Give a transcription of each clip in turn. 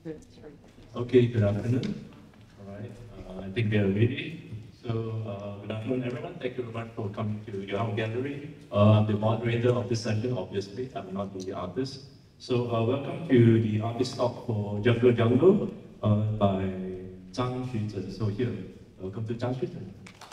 Okay, good afternoon. All right, I think we are ready. So, good afternoon, everyone. Thank you very much for coming to your gallery. I'm the moderator of this session, obviously. I'm not the artist. So, welcome to the artist talk for Jungle by Zhang Zhan. So, here, welcome to Zhang Zhan.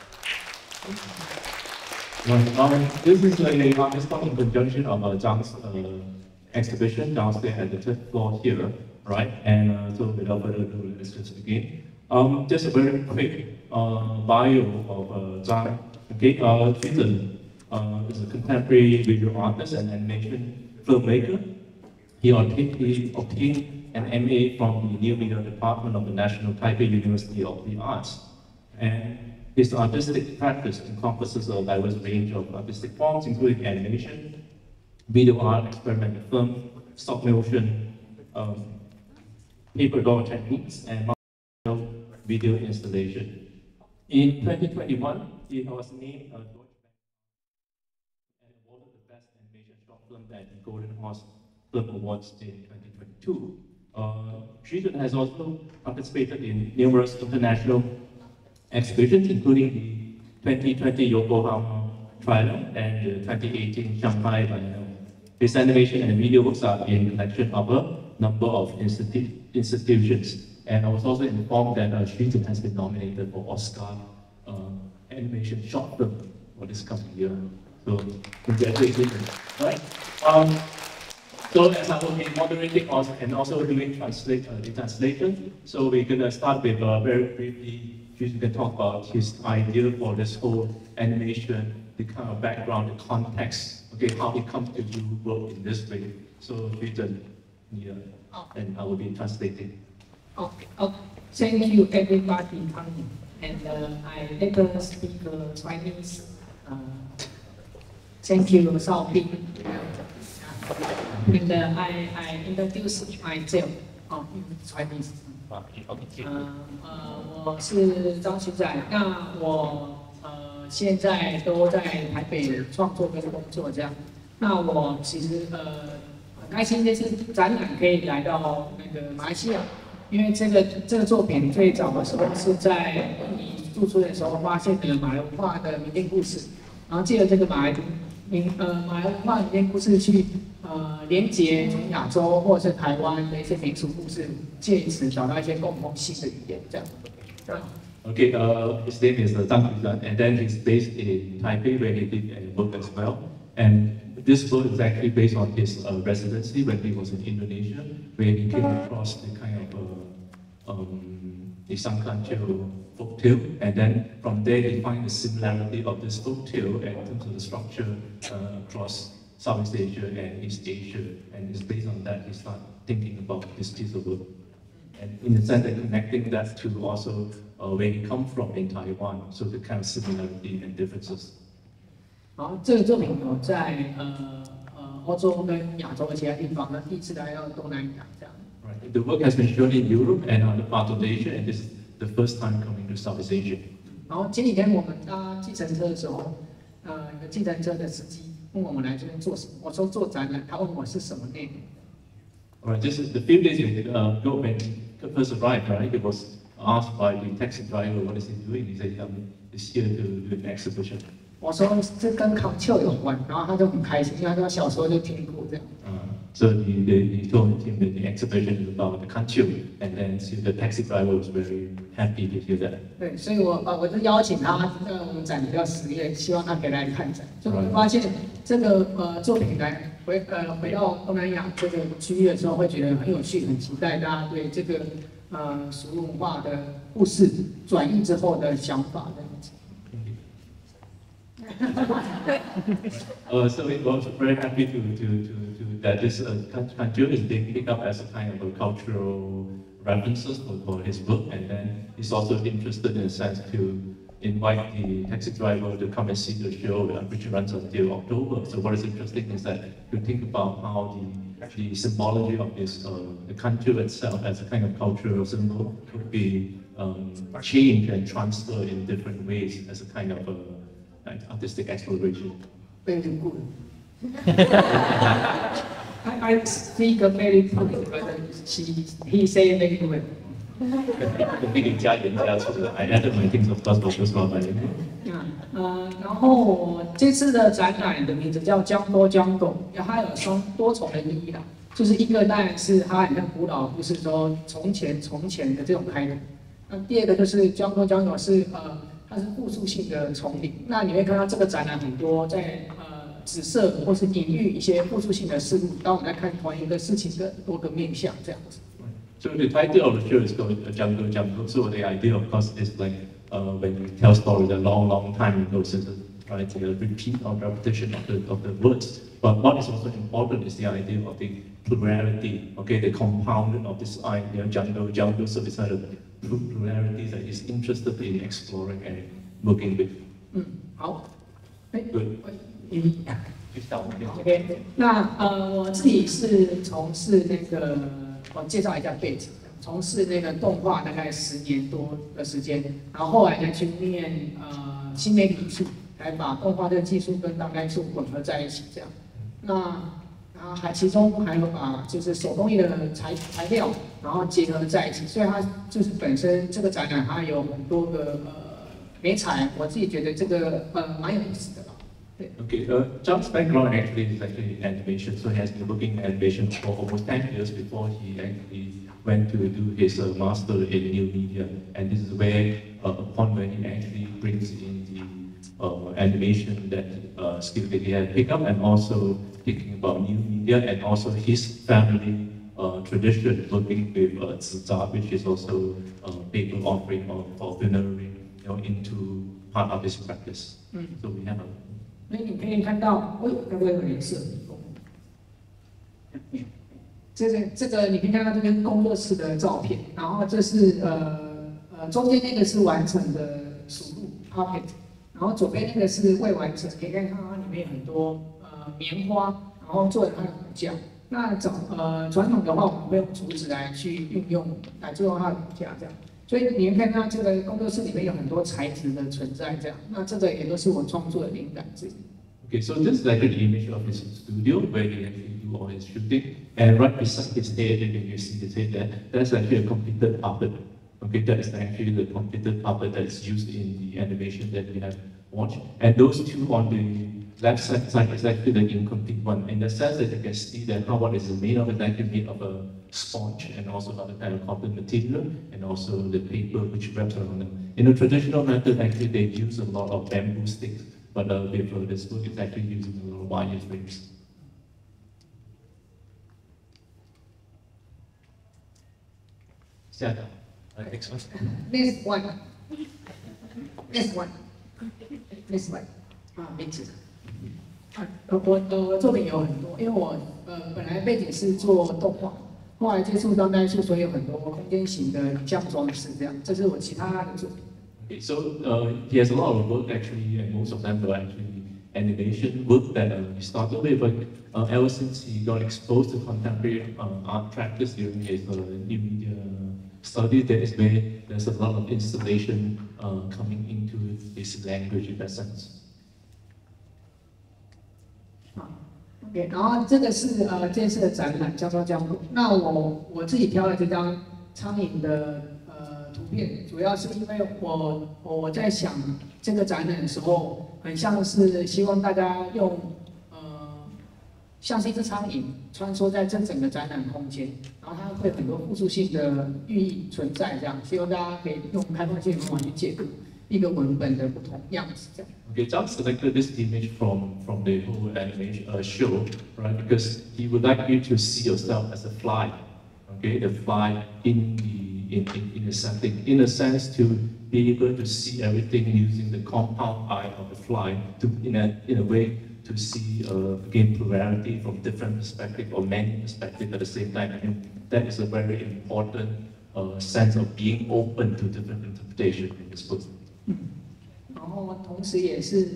This is an artist talk in conjunction of Zhang's exhibition downstairs at the third floor here, right? And so without further ado, let's just begin. Just a very quick bio of Zhang. Okay, Zhan is a contemporary visual artist and animation filmmaker. He obtained an MA from the New Media Department of the National Taipei University of the Arts. And his artistic practice encompasses a diverse range of artistic forms, including animation, video art, experimental film, stop motion, paper doll techniques, and video installation. In 2021, he was named a Deutsche Bank and awarded the Best Animation Short Film at the Golden Horse Film Awards in 2022. Zhan has also participated in numerous international exhibitions, including the 2020 Yokohama Trial and the 2018 Shanghai Biennale. His animation and video works are in collection of a number of institutions. And I was also informed that Zhan has been nominated for Oscar animation short film for this coming year. So congratulations. Right. So as I will be moderating and also doing the translation, so we're gonna start with very briefly. Zhan can talk about his idea for this whole animation, the kind of background, the context, okay, how it comes to do work in this way. So Zhan, yeah, and I will be translating. Okay. Thank you everybody coming. And I later speak Chinese. Thank you, Sau. And I introduce myself in Chinese. 我是张徐仔，那我现在都在台北创作跟工作这样。那我其实很开心这次展览可以来到那个马来西亚，因为这个作品最早的时候是在印尼驻村的时候发现的马来文化的民间故事，然后借着这个马来文化民间故事去连接从亚洲或者是台湾的一些民俗故事，借此找到一些共同性的语言，这样。 Okay, his name is Zhang, and then he's based in Taipei where he did work as well. And this work is actually based on his residency when he was in Indonesia, where he came across the kind of the Sang Kancil folktale, and then from there he finds the similarity of this folktale in terms of the structure across Southeast Asia and East Asia, and it's based on that he started thinking about this piece of work. And in the sense that connecting that to also where he comes from in Taiwan, so the kind of similarity and differences. 好，这个作品有在欧洲跟亚洲的其他地方，那第一次来到东南亚这样。 Right. The work has been shown in Europe and other parts of Asia, and this is the first time coming to Southeast Asia. 然后前几天我们搭计程车的时候，一个计程车的司机问我们来这边做什么，我说做展览，他问我是什么内容。 Alright, this is the few days ago when he first arrived, right? He was asked by the taxi driver what is he doing. He said he's here to do an exhibition. 我说这跟 Kancil 有关，然后他就很开心，因为他小时候就听过这样。 So he told him that the exhibition is about the Kancil, and then the taxi driver was very happy to hear that. 对，所以我就邀请他，我们展叫10月，希望他可以来看展。就我们发现这个作品回到东南亚这个区域的时候，会觉得很有趣，很期待大家对这个俗文化的故事转译之后的想法这样子。 So we was very happy to that this Kancil is being picked up as a kind of a cultural references for his book, and then he's also interested in a sense to invite the taxi driver to come and see the show, which runs until October. So what is interesting is that you think about how the symbology of this the Kancil itself as a kind of cultural symbol could be changed and transferred in different ways as a kind of artistic exploration. Very good. I speak very good, but he say very well. 给你加盐加醋的 I added my things of course focus on my 然后我这次的展览的名字叫 Jungle， 它有多重的意义啦。就是一个当然是它很像古老故事说从前的这种开头。那第二个就是 Jungle 是它是复数性的丛林。那你会看到这个展览很多在指涉或是隐喻一些复数性的事物，当我们在看同一个事情的多个面向这样子。 So the title of the show is called Jungle. So the idea, of course, is like when you tell stories a long time ago, so right, the repeat or repetition of the words. But what is also important is the idea of the plurality. Okay, the compounding of this idea, jungle. So it's kind of pluralities that he's interested in exploring and working with. 好。 Good. OK， 那我自己是从事那个。我介绍一下背景，从事那个动画大概10年多的时间，然后后来再去念新媒体艺术，来把动画这个技术跟当代艺术混合在一起这样。那其中还有把就是手工艺的材料，然后结合在一起，所以它就是本身这个展览它有很多个媒材，我自己觉得这个蛮有意思的。 Okay, Zhang's background actually is actually animation, so he has been working in animation for almost 10 years before he actually went to do his master in new media, and this is where, upon when he actually brings in the animation that skill that he had picked up, and also thinking about new media, and also his family tradition working with Zhan, which is also paper offering or funerary, into part of his practice. So we have a 所以你可以看到，该不会有颜色？这个你可以看到这边工作室的照片，然后这是中间那个是完成的属鹿 puppet， 然后左边那个是未完成，可以看到它里面有很多棉花，然后做了它的骨架。那传统的话，我们会用竹子来去运用来做它的骨架这样。所以你会看到这个工作室里面有很多材质的存在，这样，那这个也都是我创作的灵感之一。 Okay, so this is like an image of his studio where he actually do all his shooting, and right beside his head, and you see his head there, that's actually a completed puppet. Okay, that is actually the completed puppet that is used in the animation that we have watched. And those two on the left side is actually the incomplete one, in the sense that you can see that what is made of is actually made of a sponge and also other kind of cotton material, and also the paper which wraps around them. In a traditional method, actually they use a lot of bamboo sticks, but with this book, it's actually using a lot of wire frames. Next one. This one. This one. This one. 名字。我的作品有很多，因为我本来背景是做动画。后来接触当代艺术，所以有很多空间型的影像装饰，这样，这是我其他的作品。 Okay, so he has a lot of work actually, and most of them were actually animation work that he started with. But ever since he got exposed to contemporary art practice during his new media study, that is where there's a lot of installation coming into his language in that sense. OK， 然后这个是这次的展览叫做江谷。那我自己挑了这张苍蝇的图片，主要是因为我在想这个展览的时候，很像是希望大家用像是一只苍蝇穿梭在这整个展览空间，然后它会有很多复数性的寓意存在，这样希望大家可以用开放性的方法去解读一个文本的不同样子，这样。 Okay, Zhang selected this image from the whole animation show, right? Because he would like you to see yourself as a fly, okay? The fly in a setting, in a sense, to be able to see everything using the compound eye of the fly, in a way to see again plurality from different perspectives or many perspectives at the same time. And that is a very important sense of being open to different interpretation in this book. 然后同时也是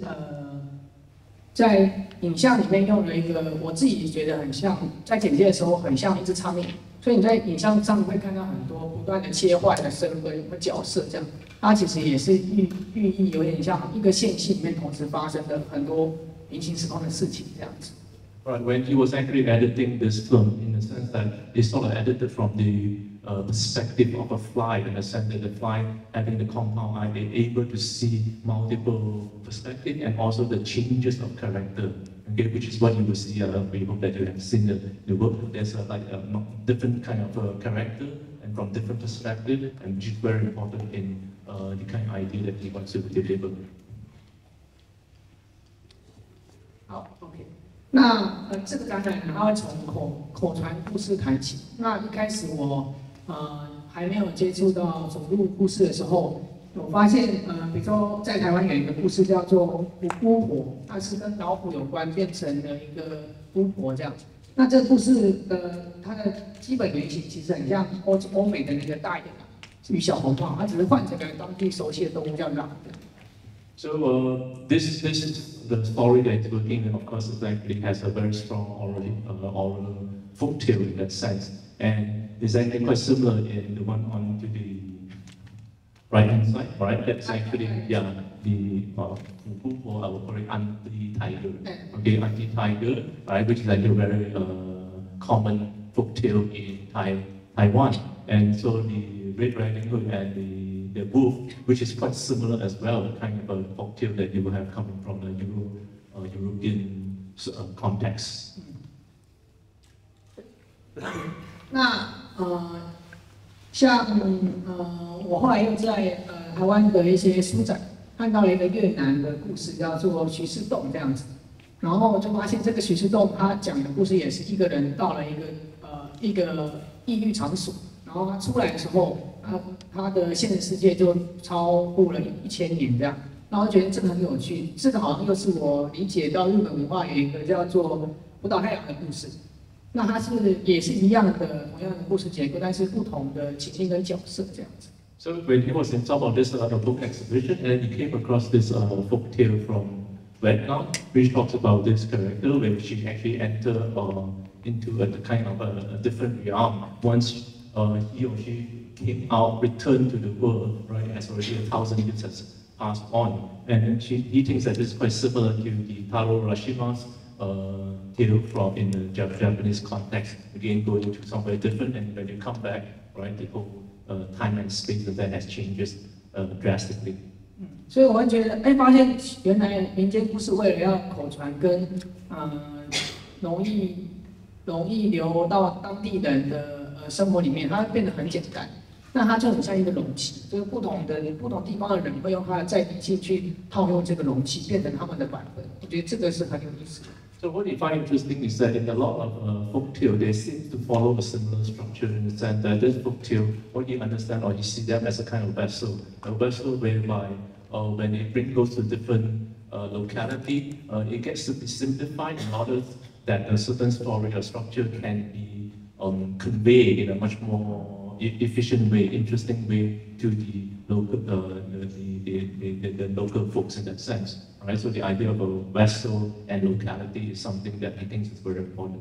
在影像里面用了一个我自己觉得很像，在剪接的时候很像一只苍蝇，所以你在影像上会看到很多不断的切换的身份和角色，这样，它其实也是寓意有点像一个线性里面同时发生的很多平行时空的事情这样子。 Right, when he was actually editing this film, in the sense that he sort of edited from the perspective of a fly, in the sense that the fly having the compound eye, they're able to see multiple perspectives and also the changes of character, okay, which is what you will see. We hope that you have seen the work. There's like a different kind of character and from different perspectives, and which is very important in the kind of idea that he wants to deliver. 好 ，OK。那这个展览呢，它会从口传故事谈起。那一开始我还没有接触到走路故事的时候，我发现比如说在台湾有一个故事叫做巫婆，它是跟老虎有关，变成了一个巫婆这样子。那这个故事它的基本原型其实很像欧美的那个大野狼与小红帽，它只是换成了当地熟悉的动物叫狼。 So this the story that it's working in, of course, it actually has a very strong oral folktale in that sense, and it's actually quite similar in the one on to the right hand side, right? That's actually the I would call it anti-tiger, okay, anti-tiger, right? Which is like a very common folktale in Taiwan, and so the Red Riding Hood and the wolf, which is quite similar as well, kind of a folktale that you will have coming from the European context. 那像我后来又在台湾的一些书展看到了一个越南的故事，叫做徐氏洞这样子，然后就发现这个徐氏洞他讲的故事也是一个人到了一个异域场所，然后他出来的时候，他的现实世界就超过了1000年这样，然后觉得这个很有趣，这个好像又是我理解到日本文化有一个叫做浦岛太郎的故事。那它也是一样的同样的故事结构，但是不同的情境跟角色这样子。 So when he was in some of this book exhibition, and he came across this folktale from Vietnam, which talks about this character when she actually entered into a kind of a different realm. Once he or she came out, returned to the world, right, as already 1,000 years has passed on, and he thinks that this is quite similar to the Taro Urashima's tale from in the Japanese context, again going to somewhere different, and when you come back, right, the whole time and space of that has changes drastically. 所以我会觉得，发现原来民间故事为了要口传跟容易流到当地人的生活里面，它会变得很简单。那它就很像一个容器，就是不同地方的人会用它的在地性去套用这个容器，变成他们的版本。我觉得这个是很有意思的。 So what you find interesting is that in a lot of folktale, they seem to follow a similar structure in the sense that this folktale, what you understand or you see them as a kind of vessel whereby when it goes to different locality, it gets to be simplified in order that a certain story or structure can be conveyed in a much more efficient way, interesting way to the local, the local folks in that sense. Right? So the idea of a vessel and locality is something that he thinks is very important.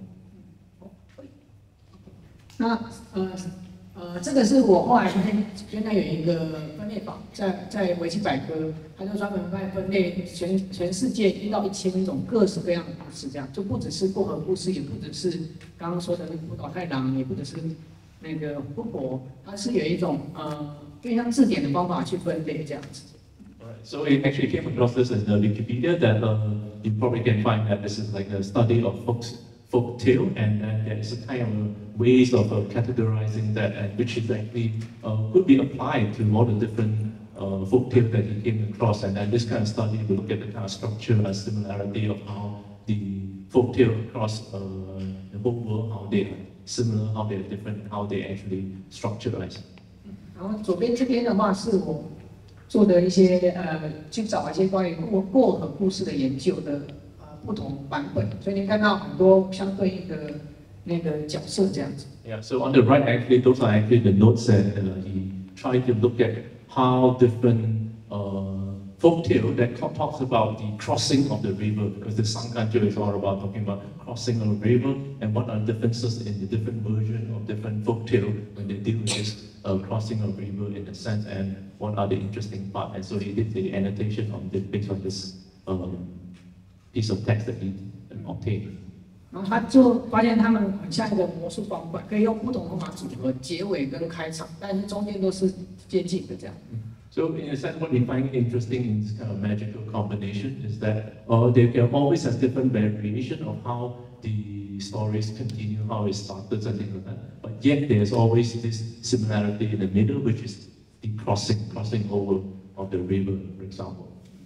那这个是我后来发现，原来有一个分类法，在维基百科，它就专门分类全世界1到1000种各式各样的故事，这样就不只是过河故事，也不只是刚刚说的那个浦岛太郎，也不只是那个巫婆，它是有一种有点像字典的方法去分类这样子。 So it actually came across this in the Wikipedia that you probably can find that this is like a study of folktale, and there is a kind of ways of categorizing that, and which is actually could be applied to all the different folktale that he came across. And then this kind of study will look at the kind of structure and similarity of how the folktale across the whole world, how they are similar, how they are different, how they actually structurized. 然后左边这边的话是我做的一些去找一些关于过河故事的研究的不同版本，所以您看到很多相对应的那个角色这样子。 Yeah, so on the right, actually, those are actually the notes that he tried to look at how different folktale that talks about the crossing of the river, because the Sang Kancil is all about talking about crossing of a river, and what are the differences in the different version of different folktale when they deal with this crossing of river in a sense, and what are the interesting part. And so he did the annotation on the based on this piece of text that he obtained. 然后他就发现他们很像一个魔术方块，可以用不同方法组合结尾跟开场，但是中间都是接近的这样。 So in a sense, what we find interesting in this kind of magical combination is that they can always have different variation of how the stories continue, how it started, something like that. But yet there's always this similarity in the middle, which is the crossing over of the river, for example.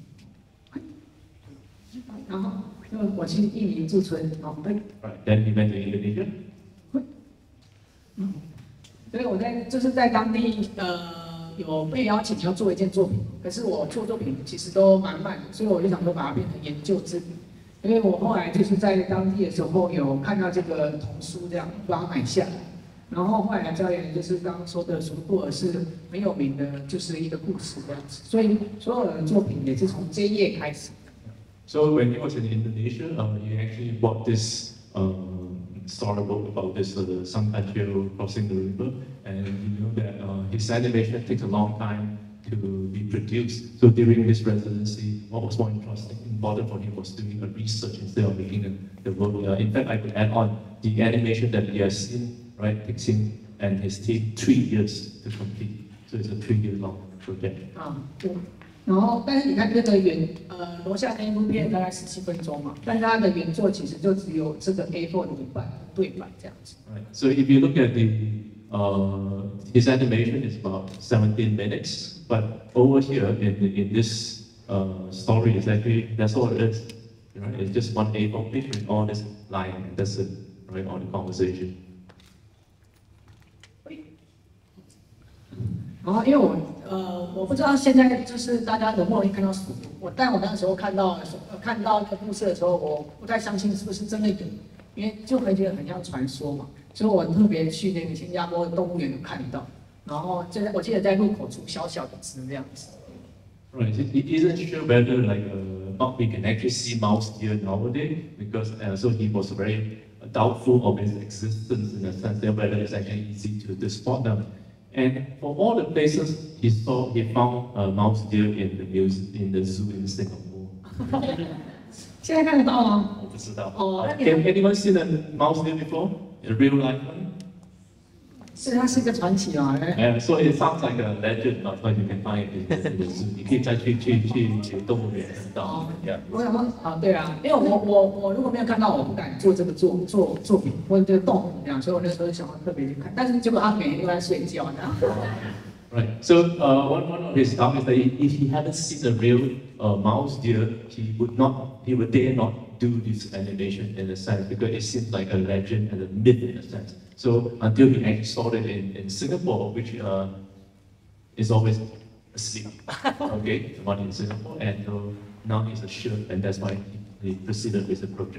然后我去印尼驻村，对。 Right. Then he went to Indonesia. 所以我在当地有被邀请要做一件作品，可是我做作品其实都蛮慢的，所以我就想说把它变成研究之笔。因为我后来就是在当地的时候有看到这个童书，这样把它买下来。然后后来教研就是刚刚说的苏布尔是很有名的，就是一个故事这样子，所以所有的作品也是从这一页开始。 So when he was in Indonesia, he actually bought this storybook about this Sang Kancil crossing the river, and you know that his animation takes a long time to be produced. So during this residency, what was more interesting, important for him was doing a research instead of making the work. In fact, I could add on the animation that he has seen, right, takes him and his team 3 years to complete. So it's a 3-year-long project. 对。然后，但是你看这个楼下那一部片大概17分钟嘛，但是它的原作其实就只有这个 A4 的5版对白这样子。 Right. So if you look at his animation is about 17 minutes, but over here in this story is actually that's all it is. Right? It's just one A4 page with all this line, and that's it, right? All the conversation. 然后因为我不知道现在就是大家容不容易看到鼠，但我那时候看到一个故事的时候，我不太相信是不是真的有，因为就会觉得很像传说嘛，所以我特别去那个新加坡的动物园有看到，然后我记得在入口处小小的字这样子。 Right. It isn't sure whether we can actually see mousedeer nowadays because so he was very doubtful of its existence in a sense that whether it's actually easy to spot them. And for all the places he found mouse deer in the zoo in Singapore. 现在看得到吗？ 我不知道。Can anyone seen a mouse deer before? A real life one? 它是一个传奇啊。 So it sounds like a legend, but you can find it in the zoo. 你可以再去动物园看到。 我想说对啊，因为我如果没有看到，我不敢做这个作品或者这个动物这样，所以我那时候想要特别去看，但是结果他每天都在睡觉这样。 Right. So one of his doubts is that if he hadn't seen a real mouse deer, he would dare not do this animation in a sense because it seems like a legend and a myth in a sense. So until he actually saw it in Singapore, which is always asleep, okay, the one in Singapore, and now he's assured, and that's why he proceeded with the project.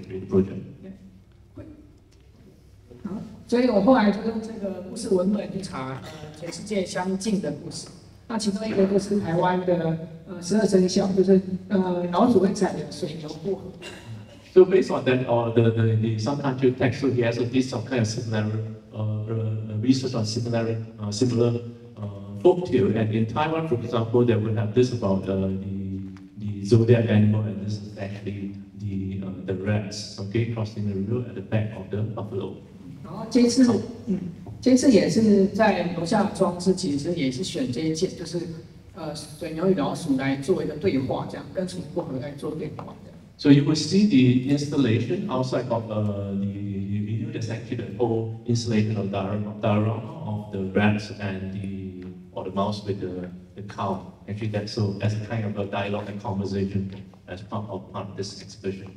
所以我后来就用这个故事文本去查全世界相近的故事。那其中一个就是台湾的12生肖，就是老鼠会踩的水牛过河。 So based on that, the Sang Kancil text, so he also did some kind of similar research on similar folktale. And in Taiwan, for example, they would have this about the zodiac animal, and this is actually the rats, okay, crossing the river at the back of the buffalo. 然后这次也是在楼下装置，其实也是选这一件，就是水牛与老鼠来做一个对话，这样跟水牛过河来做对话这样。 So you will see the installation outside of the video. There's actually the whole installation of diorama of the rats and the mouse with the cow. Actually, that's so as a kind of a dialogue and conversation as part of this exhibition.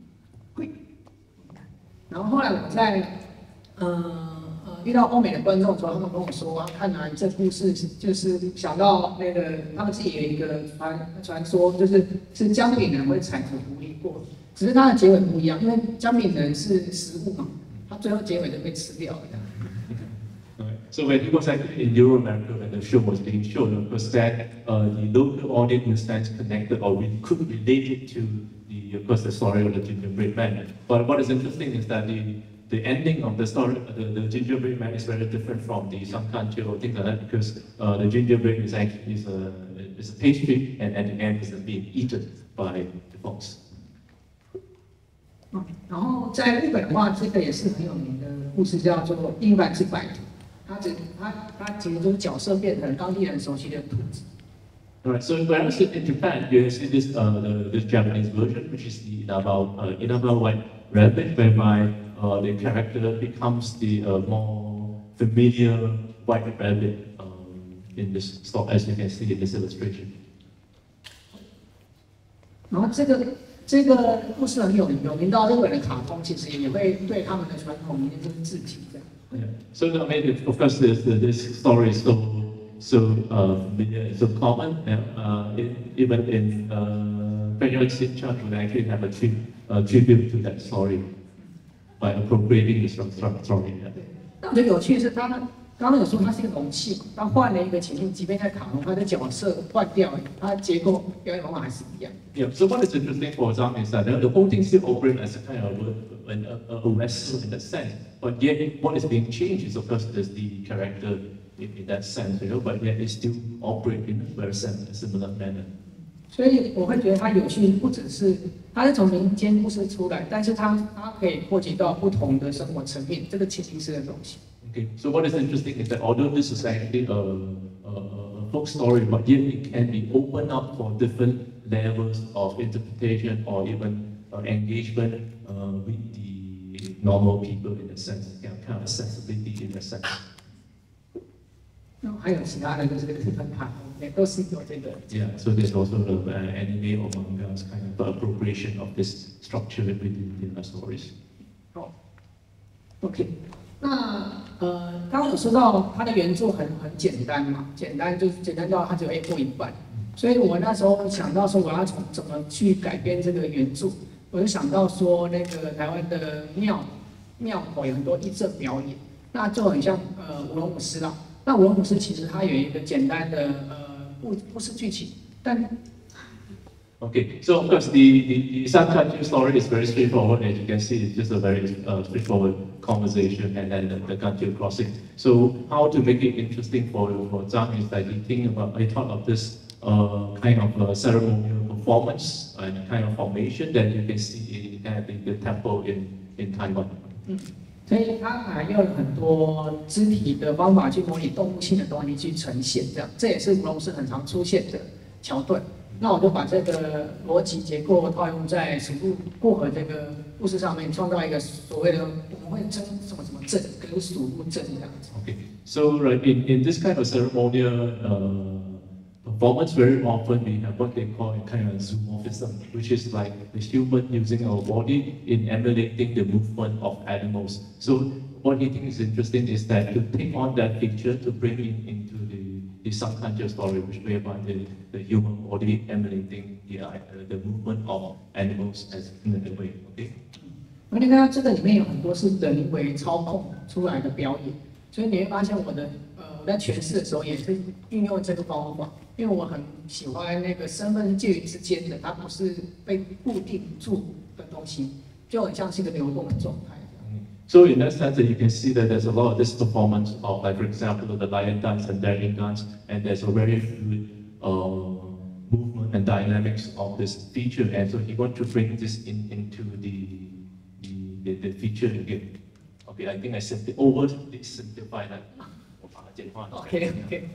然后后来我在遇到欧美的观众的时候，他们跟我说，看来这故事就是想到那个他们自己有一个传说，是姜饼人会踩着狐狸过，只是它的结尾不一样，因为姜饼人是食物嘛，它最后结尾就被吃掉了。 So when he was actually in Euro-America when the show was being shown, of course that the local audience in a sense connected or we could relate it to the story of the gingerbread man. But what is interesting is that the ending of the story, the gingerbread man is very different from the Sang Kancil or things like that because the gingerbread is actually is a pastry and at the end is being eaten by the fox. 然后在日本的话，这个也是很有名的故事，叫做《100只白兔》。它其实就是角色变成当地人熟悉的兔子。 Alright, so when I was in Japan, you see this this Japanese version, which is the Inaba white rabbit, whereby the character becomes the more familiar white rabbit in this stock, as you can see in this illustration. 然后这个故事很有名到日本的卡通，其实也会对他们的传统里面就是致敬这样。 Yeah. So I mean, of course, this story is so familiar and so common. Even in Zhan would actually have a tribute to that story by appropriating this from story. 但我觉得有趣的是，刚刚有说它是一个容器嘛，它换了一个情境，即便在卡通，它的角色换掉了，它的结构表演方法还是一样。 Yeah. So what is interesting for Zhang is that the whole thing still operates as a kind of a vessel in that sense, but yet what is being changed is of course is the character in that sense, but yet it still operate in a very similar manner. 所以我会觉得它有趣，不只是它是从民间故事出来，但是它可以扩及到不同的生活层面，这个情形式的东西。 Okay, so what is interesting is that although this is actually a folk story, but yet it can be opened up for different levels of interpretation or even engagement with the normal people in a sense, kind of accessibility in a sense. 还有其他的就是日本卡通，也都是有这个。 Yeah, so there's also the anime or manga's kind of appropriation of this structure within the stories. 好 ，OK， 那刚刚有说到它的原作很简单嘛，简单到它只有 A4 一半，所以我那时候想到说我要怎么去改编这个原著，我就想到说那个台湾的庙口有很多义政表演，那就很像舞龙舞狮啦。那舞龙舞狮其实它有一个简单的故事剧情，但 Okay, so of course the Sang Kancil story is very straightforward, as you can see, it's just a very straightforward conversation and then the Kancil crossing. So how to make it interesting for Zhang is that he thought of this kind of ceremonial performance and kind of formation that you can see at the temple in Taiwan. 所以它还用了很多肢体的方法去模拟动物性的东西去呈现，这也是舞龙舞狮很常出现的桥段。那我就把这个逻辑结构套用在属路过河这个故事上面，创造一个所谓的我们会争什么镇跟属路镇这样子。 Okay, so right in this kind of ceremonial performance, very often we have what they call a kind of zoomorphism, which is like the human using our body in emulating the movement of animals. So what he thinks is interesting is that to take on that picture to bring it into the Sang Kancil story, which whereby the human body emulating the movement of animals as in a way. Okay. 而你看到这个里面有很多是人为操控出来的表演，所以你会发现我在诠释的时候也是运用这个方法，因为我很喜欢那个身份是介于之间的，它不是被固定住的东西，就很像是一个流动的状态。 So in that sense, you can see that there's a lot of this performance of, like for example, the lion dance and dragon dance, and there's a very fluid movement and dynamics of this feature, and so he wants to bring this into the feature again. Okay, I think I simplified that. OK，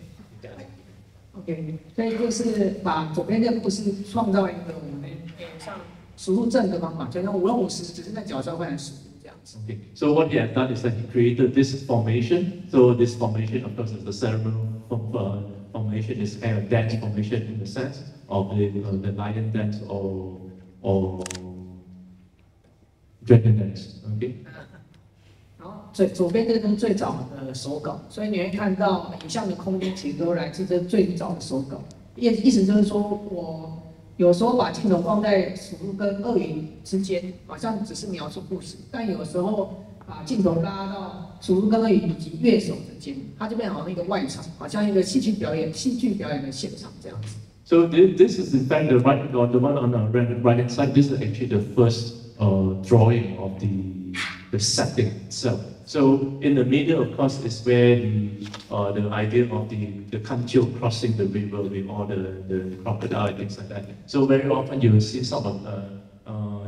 所以就是把左边这个故事创造一个我们像属路镇的方法，就像舞龙舞狮，只是在角色换成属路这样子。 Okay, so what he has done is that he created this formation. So this formation, of course, is the ceremonial formation, is kind of dance formation in the sense of the lion dance or dragon dance. Okay. 然后左边这个是最早的手稿，所以你会看到影像的空间其实都来自这最早的手稿。意思就是说，我有时候把镜头放在属鹿跟鳄鱼之间，好像只是描述故事；但有时候把镜头拉到属鹿跟鳄鱼以及乐手之间，它就变成好像一个外场，好像一个戏剧表演的现场这样子。 So this is in fact the one on the right hand side. This is actually the first drawing of the setting itself. So in the middle, of course, is where the idea of the Kancil crossing the river with all the crocodile and things like that. So very often you will see some of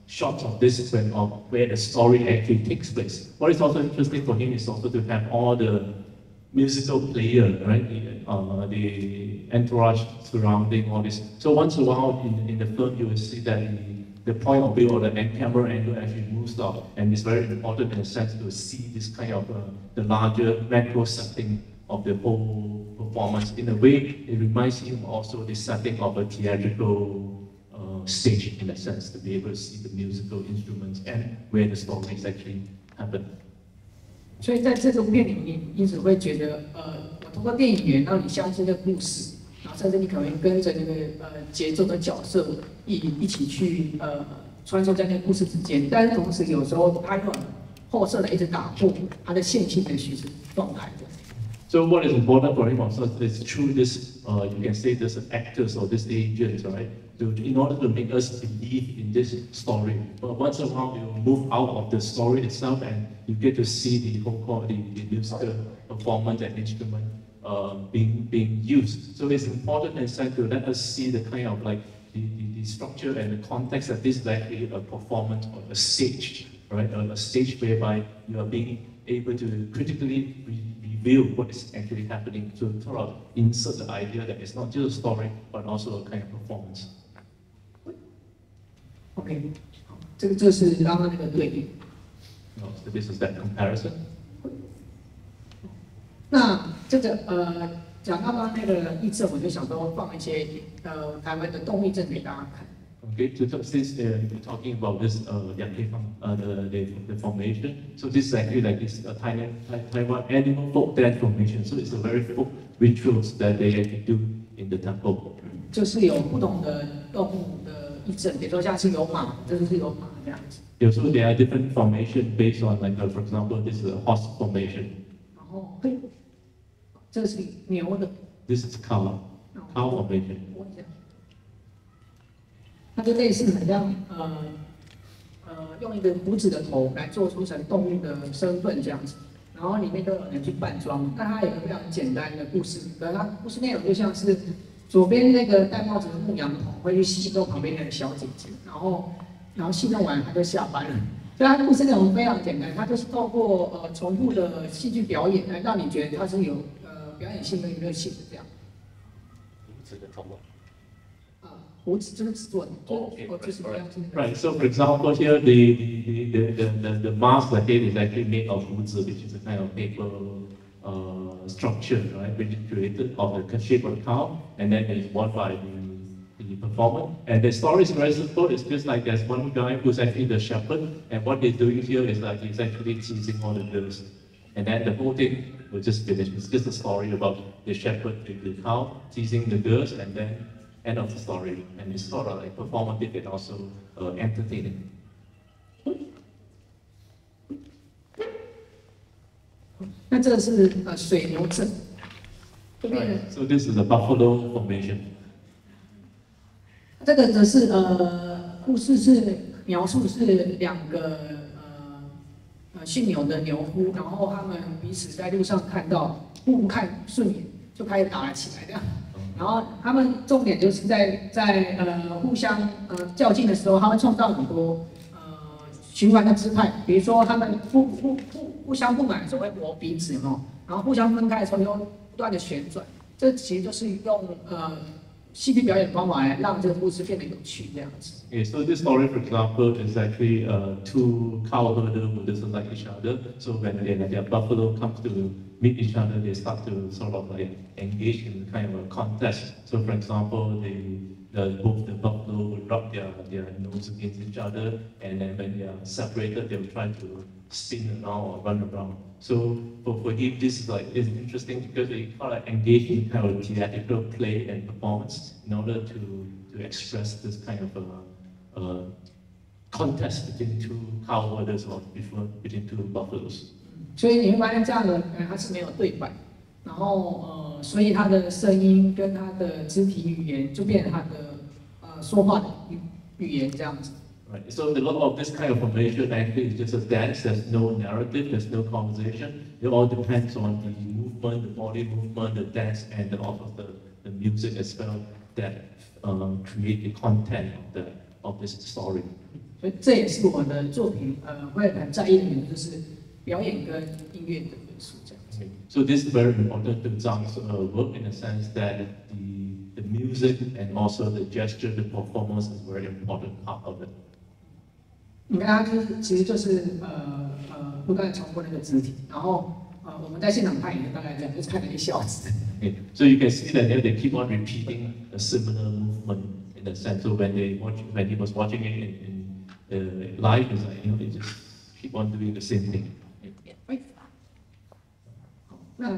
shots of this of where the story actually takes place. What is also interesting for him is also to have all the musical player, right? The entourage surrounding all this. So once in a while in the film, you will see that the point of view or the camera angle actually moves up, and it's very important in a sense to see this kind of the larger macro setting of the whole performance. In a way, it reminds him also the setting of a theatrical stage, in a sense, to be able to see the musical instruments and where the stories actually happen. 所以在这种片里面，因此会觉得，我通过电影源让你相信这个故事，然后甚至你可能跟着这个节奏的角色一起去穿梭在那个故事之间，但是同时有时候它又很后设的一直打破它的线性的叙事状态的。 So what is important for him also is through this, you can say this actors or this agents, right? In order to make us believe in this story. But once in a while, you move out of the story itself and you get to see the whole the musical performance and instrument being used. So it's important and to let us see the kind of like the structure and the context that this is actually a performance or a stage, right? A stage whereby you are being able to critically reveal what is actually happening to sort of insert the idea that it's not just a story but also a kind of performance. OK， 这是刚刚那个对比。 So this is that comparison. 那这个讲刚刚那个议政，我就想说放一些台湾的动议政给大家看。 Okay, so since you're talking about this Yap Sau, the formation, so this is actually like this Taiwan animal folk dance formation. So it's a very folk rituals that they actually do in the temple. 就是有不同的动物的议政，比如说像是有马，这就是有马这样子。 Yeah, so there are different formation based on like for example, this is a horse formation. 然后这是牛的。 This is cow formation. 它就类似很像用一个胡子的头来做出成动物的身份这样子，然后里面都有人去扮装。那它有一个非常简单的故事，可它故事内容就像是左边那个戴帽子的牧羊童会去戏弄旁边的小姐姐，然后戏弄完他就下班了。所以它的故事内容非常简单，它就是透过重复的戏剧表演来让你觉得它是有表演性跟娱乐性的这样。 这个头发。 胡子这个制作的，就是这样子。 Right. So for example, here the mask, the head is actually made of wood, which is a kind of paper structure, right? Which is created of the shape of a cow, and then it's worn by the performer. And the story is very simple. It's just like there's one guy who's actually the shepherd, and what he's doing here is like he's actually teasing all the girls. And then the whole thing will just finish. It's just a story about the shepherd with the cow teasing the girls, and then end of the story, and it's sort of like performative and also entertaining. 那这是水牛阵，这边 So this is a buffalo formation. 这个则是故事是描述是两个驯牛的牛夫，然后他们彼此在路上看到互不看顺眼，就开始打了起来这样。然后他们重点就是在互相较劲的时候，他会创造很多循环的姿态，比如说他们互相不满的时候会磨鼻子嘛，然后互相分开的时候又不断的旋转，这其实就是用戏剧表演方法来让这个故事变得有趣这样子。 Okay, so this story, for example, is actually two cow herders who dislike each other. So when their buffalo comes to meet each other, they start to sort of like engage in kind of a contest. So for example, both the buffalo will rub their nose against each other, and then when they are separated, they will try to spin around or run around. So for him, this is like is interesting because they kind of engage in kind of theatrical play and performance in order to express this kind of contest between two cow herders or between two buffaloes. 所以你会发现这样的它是没有对白，然后所以他的声音跟他的肢体语言就变成他的说话的语言这样子。 Right. So a lot of this kind of formation actually is just a dance. There's no narrative. There's no conversation. It all depends on the movement, the body movement, the dance, and also the music as well that create the content of this story. 所以这也是我的作品会很在意的元素，就是表演跟音乐的元素这样子。 So this is very important to Zhang's work in the sense that the music and also the gesture, the performance is very important part of it. 你看，它其实就是不断重复那个肢体，然后我们在现场看也大概这样，就是看了1小时。 Okay. So you can see that here they keep on repeating a similar movement in the sense. So when he was watching it in live, it's like, they just keep on doing the same thing. 那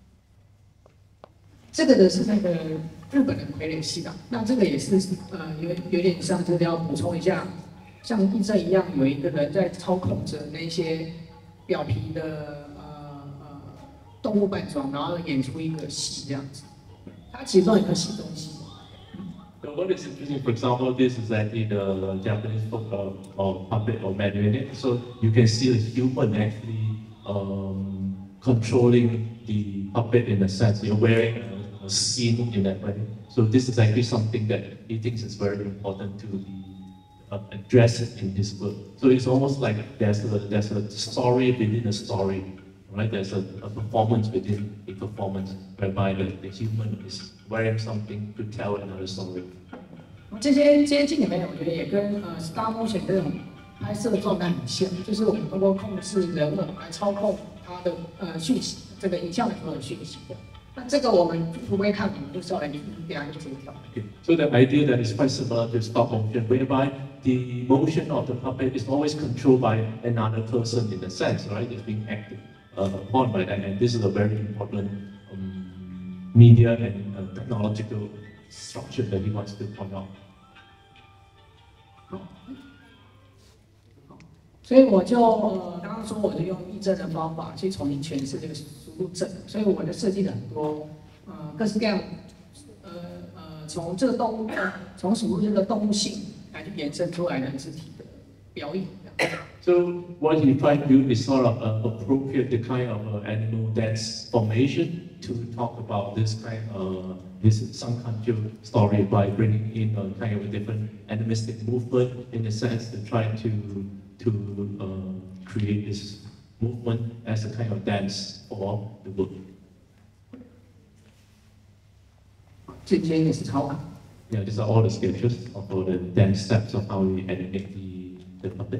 这个的是那个日本的傀儡戏的，那这个也是有点像，这个要补充一下，像医生一样，有一个人在操控着那些表皮的动物扮装，然后演出一个戏这样子。它其中有一个戏中戏。 So what is interesting, for example, this is actually the Japanese folk or puppet or marionette. So you can see the human actually controlling the puppet in a sense. You're wearing a skin in that way. So this is actually something that he thinks is very important to be addressed in his work. So it's almost like there's a story within a story, right? There's a performance within a performance, whereby the human is wearing something to tell another story. 这些镜里面，我觉得也跟stop motion 这种拍摄的状态很像，就是我们通过控制人偶来操控它的讯息，这个影像里头的讯息。那这个我们不会看，我们就是要来给它做调。 So the idea that is quite similar to stop motion, whereby the motion of the puppet is always controlled by another person in a sense, right? It's being acted upon by that, and this is a very important media and technological structure that he wants to point out. 所以我就刚刚说，我就用译证的方法去重新诠释这个输入证，所以我就设计了很多各式各样从这个动物从输入这个动物性来去延伸出来的肢体的表演。 So what he tried to do is sort of appropriate the kind of animal dance formation to talk about this kind of this Sang Kancil story by bringing in a kind of a different animistic movement in a sense to try to create this movement as a kind of dance for the book. 这些也是超版。 Yeah, these are all the sketches of all the dance steps of how we animate the puppet.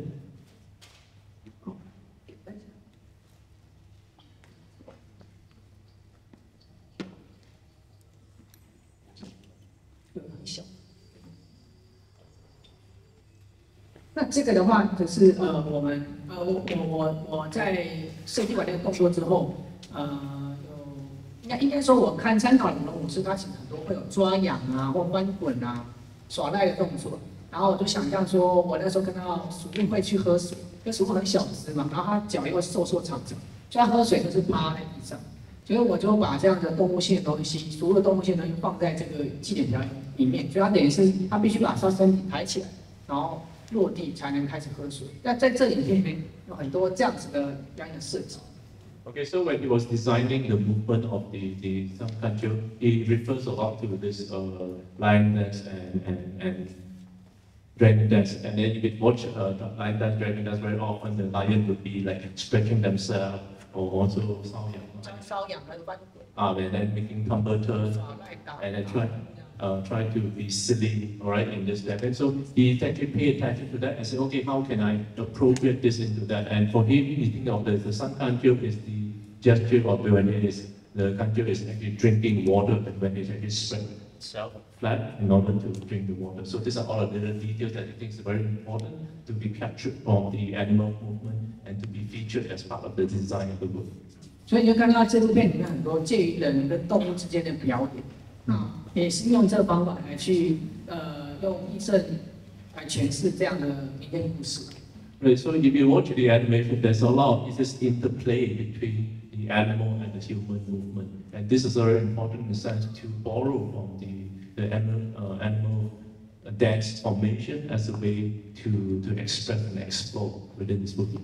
那这个的话，就是我在设计完那个动作之后，应该说，我看参考你们武师，他其实很多会有抓痒啊或翻滚啊、耍赖的动作，然后我就想象说，我那时候看到鼠鹿会去喝水，因为鼠鹿很小只嘛，然后它脚又会瘦长长，所以它喝水都是趴在地上，所以我就把这样的动物性的东西，所有的动物性的东西放在这个祭典表演里面，所以它等于是它必须把它身体抬起来，然后落地才能开始喝水。那在这影片里面有很多这样子的表演的设计。 Okay, so when he was designing the movement of the Sang Kancil, he refers a lot to this lion dance and dragon dance. And then if you watch the lion dance, dragon dance, very often the lion would be like stretching themselves or also 瘙痒还有翻滚。 and then making tumble turns and then try to be silly, all right, in this step. And so he actually paid attention to that and said, okay, how can I appropriate this into that? And for him, he think of the Sang Kancil is the gesture of when the kancil is actually drinking water and when it's actually spread itself flat in order to drink the water. So these are all the little details that he thinks are very important to be captured from the animal movement and to be featured as part of the design of the book. 所以你就看到这部片里面很多介于人跟动物之间的表演，也是用这个方法来去用医生来诠释这样的民间故事。 Right. So if you watch the animation, there's a lot of this interplay between the animal and the human movement, and this is very important in the sense to borrow from the animal dance formation as a way to express and explore within this movie.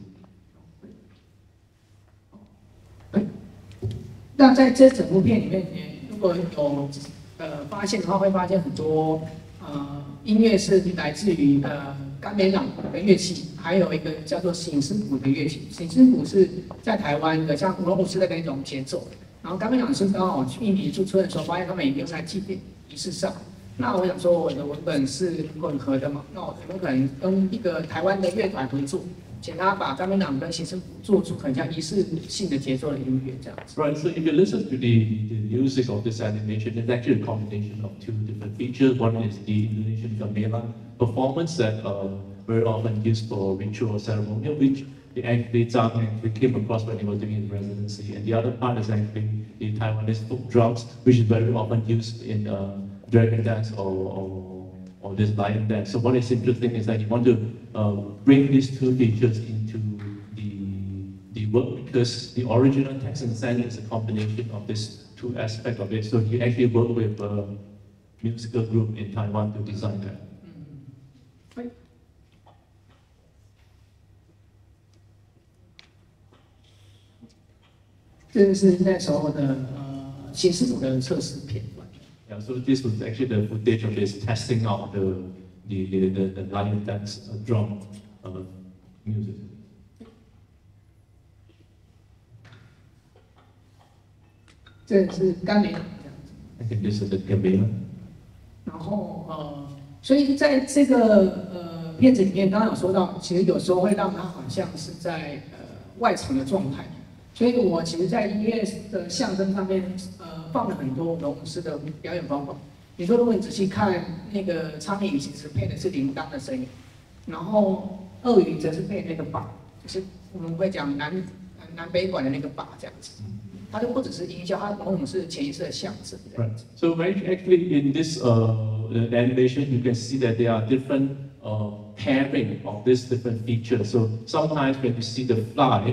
那在这整部片里面，如果有发现的话，会发现很多音乐是来自于甘美朗的乐器，还有一个叫做醒狮鼓的乐器。醒狮鼓是在台湾的像舞龙舞狮的那种节奏，然后甘美朗是刚好去印尼驻村的时候，发现他们也用在祭典仪式上。那我想说，我的文本是混合的嘛，那我有可能跟一个台湾的乐团合作，请他把甘美朗跟醒狮鼓做出很像仪式性的节奏的音乐这样子。 Right. So if you listen to the music of this animation, it's actually a combination of two different features. One is the Indonesian gamelan performance that very often used for ritual or ceremonial, which Zhang actually came across when he was doing his residency. And the other part is actually the Taiwanese folk drums, which is very often used in dragon dance or this lion dance. So what is interesting is that you want to bring these two features into the work, because the original text and Zhan is a combination of these two aspects of it. So he actually worked with a musical group in Taiwan to design that. 这是那时候的醒狮鼓的测试片段。 Yeah, so this was actually the footage of this testing out the lion dance drum music. 这是甘美朗这样子。 I think this is the gamelan. 然后所以在这个片子里面，刚刚有说到，其实有时候会让它好像是在外场的状态。所以我其实，在音乐的象征上面，放了很多龙舞狮的表演方法。你说，如果你仔细看那个苍蝇，其实配的是铃铛的声音，然后鳄鱼则是配那个靶，就是我们会讲南北管的那个靶这样子。它就不只是音效，它某种是潜意识的象征。 Right. So actually in this animation, you can see that there are different pairing of these different features. So sometimes when you see the fly,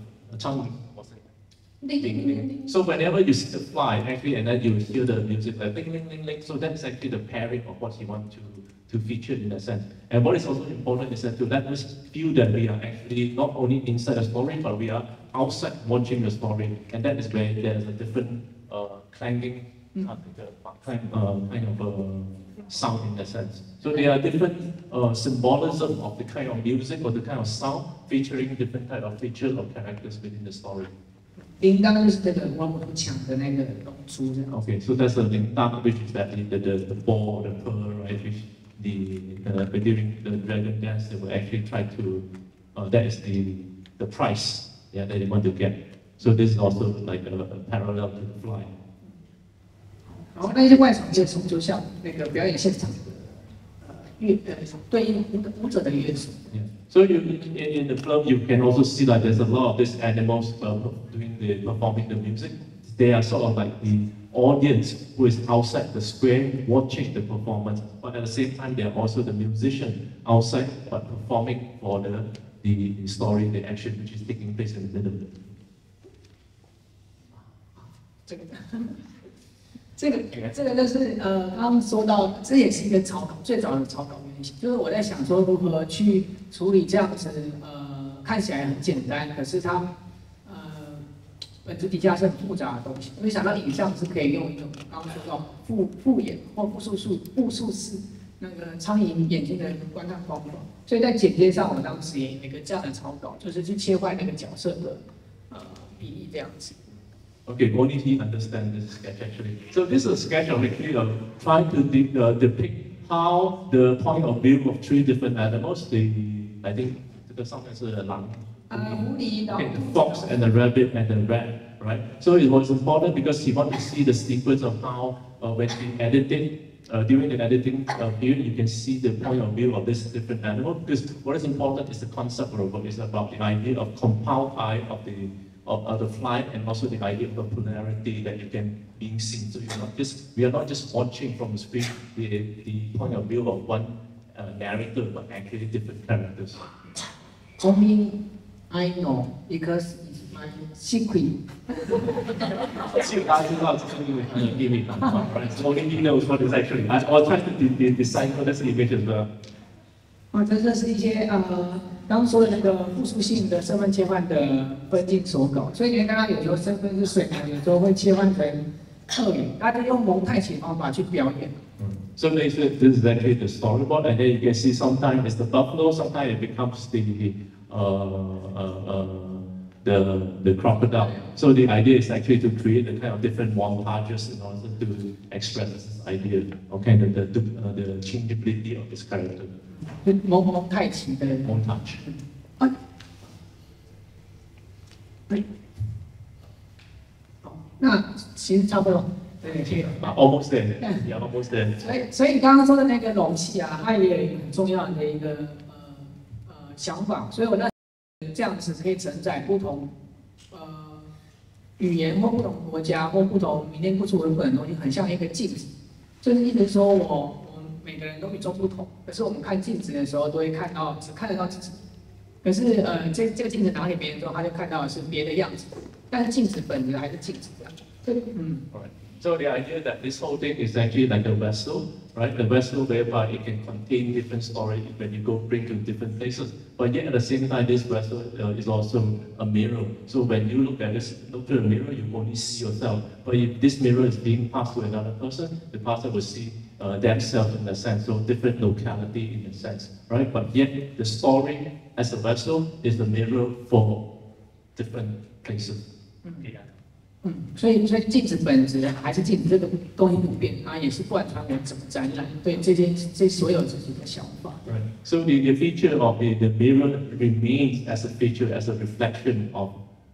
so whenever you see the fly, actually, and then you hear the music like ding, ding, ding, ding. So that is actually the pairing of what you want to feature in a sense. And what is also important is that to let us feel that we are actually not only inside the story, but we are outside watching the story. And that is where there is a different clanging kind of sound in a sense. So there are different symbolism of the kind of music or the kind of sound featuring different type of features or characters within the story. 铃铛就是这个王母抢的那个龙珠这样。 Okay, so that's the lingdang, which is that the ball, the pearl, right? Which during the dragon dance, they will actually try to that is the prize, yeah, that they want to get. So this is also like a parallel to the fly. 然后那些外场乐手就像那个表演现场的对应舞者的乐手。 Yeah. So in the film, you can also see that there's a lot of these animals performing the music. They are sort of like the audience who is outside the square watching the performance, but at the same time, they are also the musician outside but performing for the story, the action which is taking place in the middle. 这个就是刚刚说到，这也是一个草稿，最早的草稿原型，就是我在想说如何去处理这样子看起来很简单，可是它本质底下是很复杂的东西。我想到影像是可以用一种刚刚说到复眼或复数式那个苍蝇眼睛的观看方法，所以在剪接上我当时也有一个这样的草稿，就是去切换那个角色的比例这样子。 Okay, only he understands this sketch actually. So this is a sketch of actually trying to depict how the point of view of three different animals. I think the fox and the rabbit and the rat, right? So it was important because he wanted to see the sequence of how when he edited. During the editing period, you can see the point of view of this different animal. Because what is important is the concept of the work is about the idea of compound eye of the fly, and also the idea of the plurality that you can being seen. So we are not just watching from the screen the point of view of one narrator, but actually different characters. Only I know because it's my secret. 只有他知道这是因为他的秘密版本 right? So only he knows what is actually. I'll try to decipher this image as well. 这是一些刚刚说的那个复数性的身份切换的分镜手稿，所以你会看到有时候身份是水牛，有时候会切换成特语，他就用蒙太奇的方法去表演。 So basically, this is actually the storyboard, and then you can see sometimes it's the buffalo, sometimes it becomes the crocodile. So the idea is actually to create a kind of different montages in order to express this idea, okay, the changeability of this character. 蒙太奇的 montage. 好，那其实差不多。 Almost there. Yeah, almost there. 所以你刚刚说的那个容器啊，它也有一个很重要的一个想法，所以我那这样子可以承载不同语言或不同国家或不同民间故事文本的东西，很像一个镜子。就是意思说我们每个人都与众不同，可是我们看镜子的时候都会只看得到自己。可是这个镜子拿给别人之后，他就看到的是别的样子，但是镜子本质还是镜子这样。 Right. So the idea that this whole thing is actually like a vessel, right? A vessel whereby it can contain different stories when you bring to different places. But yet at the same time, this vessel is also a mirror. So when you look through the mirror, you only see yourself. But if this mirror is being passed to another person, the person will see themselves in a sense, so different locality in a sense, right? But yet the story as a vessel is the mirror for different places. Yeah. 所以镜子本质还是镜子，这个东西不变，它也是贯穿我怎么展览对这所有自己的想法。 Right. So the feature of the mirror remains as a feature, as a reflection of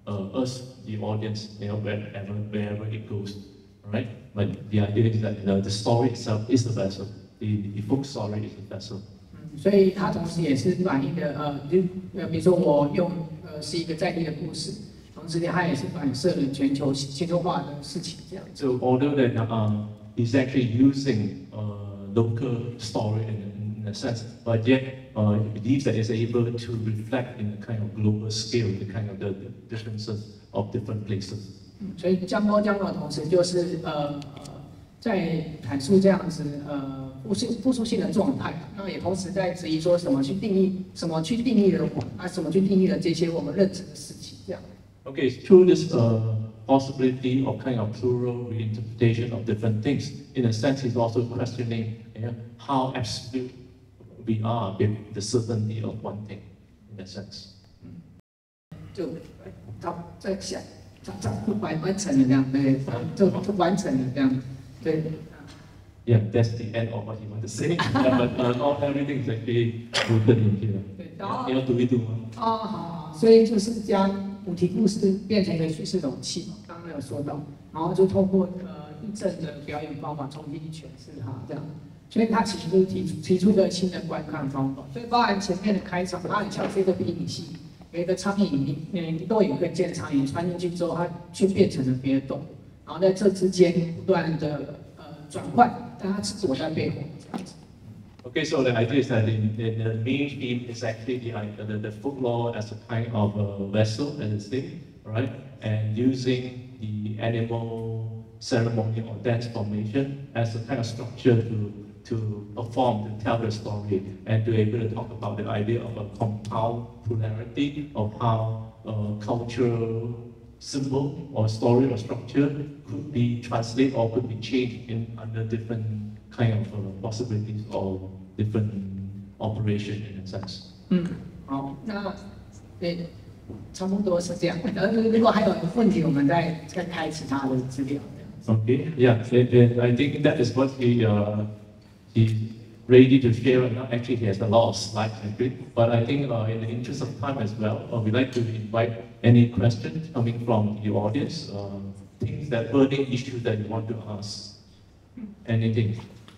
us, the audience, wherever it goes, right? But the idea is that the story itself is the vessel. The folk story is the vessel. 所以它同时也是反映的比如说我用是一个在地的故事。 同时，它也是反射了全球化的事情，这样。 So although that he's actually using local story in a sense, but yet he believes that it's able to reflect in a kind of global scale, the kind of the differences of different places. 所以江波江的同时就是在阐述这样子复数性的状态，那也同时在质疑说什么去定义了我什么去定义了这些我们认知的事情，这样。 Okay, through this possibility of kind of plural reinterpretation of different things, in a sense, he's also questioning how absolute we are with the certainty of one thing, in a sense. 就在想，完成了这样，对，就完成了这样，对。 Yeah, that's the end of what he wanted to say. Yeah, but not everything is actually rooted in here. 对，然后你要读一读吗？ 好，所以就是将。 主题故事变成一个叙事容器嘛，刚刚有说到，然后就通过印证的表演方法重新去诠释它，这样，所以它其实就是提出一个新的观看方法，所以包含前面的开场，它很像是一个皮影戏，有一个苍蝇，你都有一个见苍蝇穿进去之后，它却变成了别的动物，然后在这之间不断的转换，但它是躲在背后这样子。 Okay, so the idea is that the main theme is actually the folklore as a kind of a vessel, as a thing, right? And using the animal ceremony or dance formation as a kind of structure to perform, to tell the story, and to be able to talk about the idea of a compound plurality of how cultural symbol or story or structure could be translated or could be changed under different kind of possibilities or different operation in a sense. 好，那差不多是这样。如果还有问题，我们再开其他的资料。 Okay, yeah, and I think that is what he's ready to share right now. Actually, he has a lot of slides, but I think in the interest of time as well, we'd like to invite any questions coming from the audience, things that burning issues that you want to ask. Anything?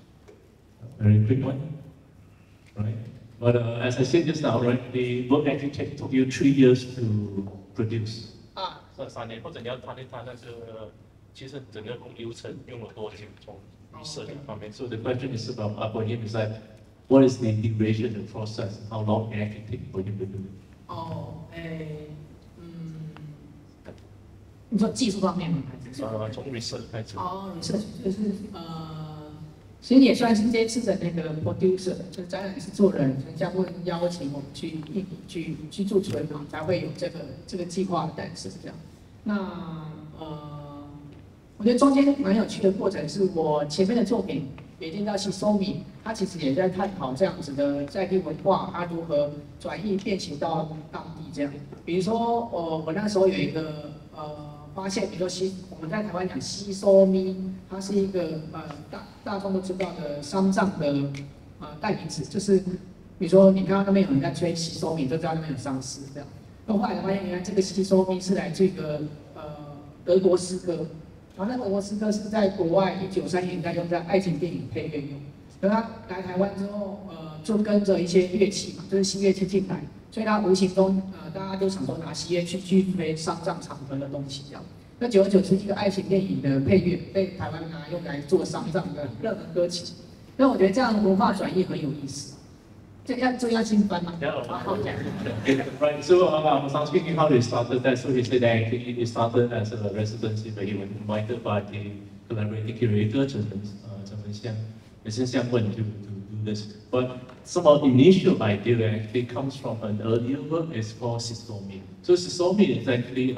Very quick one, right? But as I said just now, right, the book actually took you 3 years to produce. 3年，或者你要谈一谈那个，其实整个流程用了多久？从research方面。 So the question is about for him is like, what is the duration, the process, how long it actually take for you to do it? 你说技术方面吗？还是从 research 开始。 research 就是其实也算是这次的那个 producer， 就展览制作人，将会邀请我们去做存档，才会有这个计划的诞生这样。那我觉得中间蛮有趣的过程是我前面的作品也听到西收米，它其实也在探讨这样子的在地文化，它如何转译变形到当地这样。比如说我那时候有一个发现，比如说我们在台湾讲西收咪，它是一个大众都知道的丧葬的代名词，就是比如说你看到那边有人在吹西收米，就知道那边有丧事这样。那后来发现，原来这个西收咪是来自一个德国诗歌。然后那个德国诗歌是在国外1930年代用在爱情电影配乐用，可他来台湾之后，就跟着一些乐器嘛，就是新乐器进来，所以他无形中，大家就想说拿西乐去吹丧葬场合的东西这样。那久而久之，这个爱情电影的配乐被台湾拿用来做丧葬的热门歌曲，所以我觉得这样的文化转移很有意思。这要新翻吗？ Right. So I was asking him how he started that. So he said that actually he started as a residency, but he was invited by the collaborating curator, Zhang to do this. But some of the initial idea actually comes from an earlier work. It's called sisomi. So sisomi is actually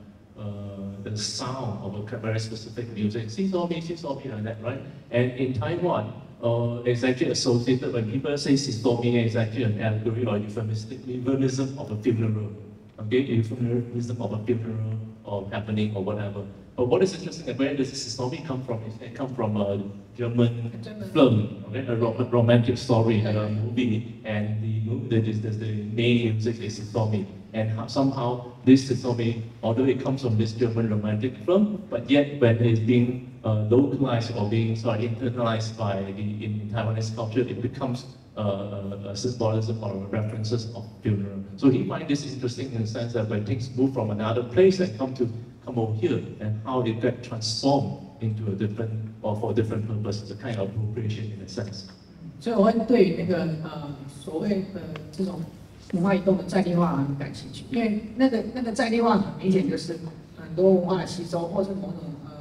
the sound of a very specific music. Sisomi like that, right? And in Taiwan, it's actually associated when people say sisomi, it's actually an allegory or euphemism of a funeral. Okay, euphemism of a funeral or happening or whatever. But what is interesting, where does sisomi come from? It comes from a German film, okay? A romantic story, a movie, and the main music is sisomi. And somehow this sisomi, although it comes from this German romantic film, but yet when it's being localized or being internalized by in Taiwanese culture, it becomes a symbolism or references of funeral. So he finds this interesting in the sense that when things move from another place and come over here, and how it get transformed into a different or for different purposes, a kind of appropriation in a sense. 所以我会对于那个所谓的这种文化移动的在地化很感兴趣，因为那个在地化很明显就是很多文化的吸收，或是某种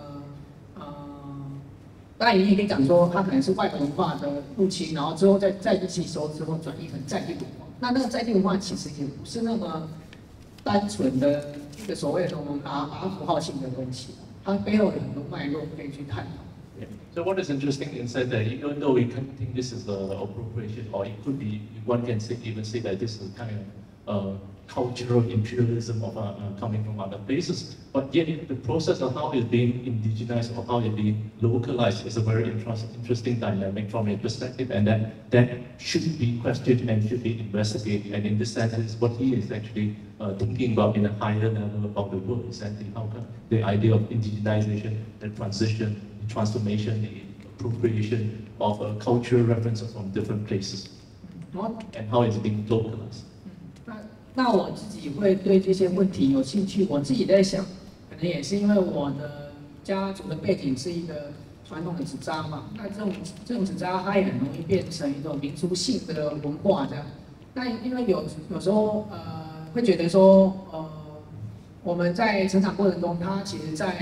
当然你也可以讲说它可能是外国文化的入侵，然后之后再地吸收之后转译成在地文化。那个在地文化其实也不是那么单纯的一个所谓的我们把它符号性的东西，它背后有很多脉络可以去探讨。 So what is interesting is that even though we can think this is appropriation, or it could be, one can even say that this is kind of cultural imperialism of coming from other places, but yet the process of how it's being indigenized or how it's being localized is a very interesting dynamic from a perspective, and that should be questioned and should be investigated. And in this sense, is what he is actually thinking about in a higher level of the work, essentially how the idea of indigenization, the transition, the transformation, the appropriation of cultural references from different places, and how it's being localized. 那我自己会对这些问题有兴趣，我自己在想，可能也是因为我的家族的背景是一个传统的纸扎嘛，那这种纸扎它也很容易变成一种民族性的文化这样。那因为有时候会觉得说我们在成长过程中，它其实在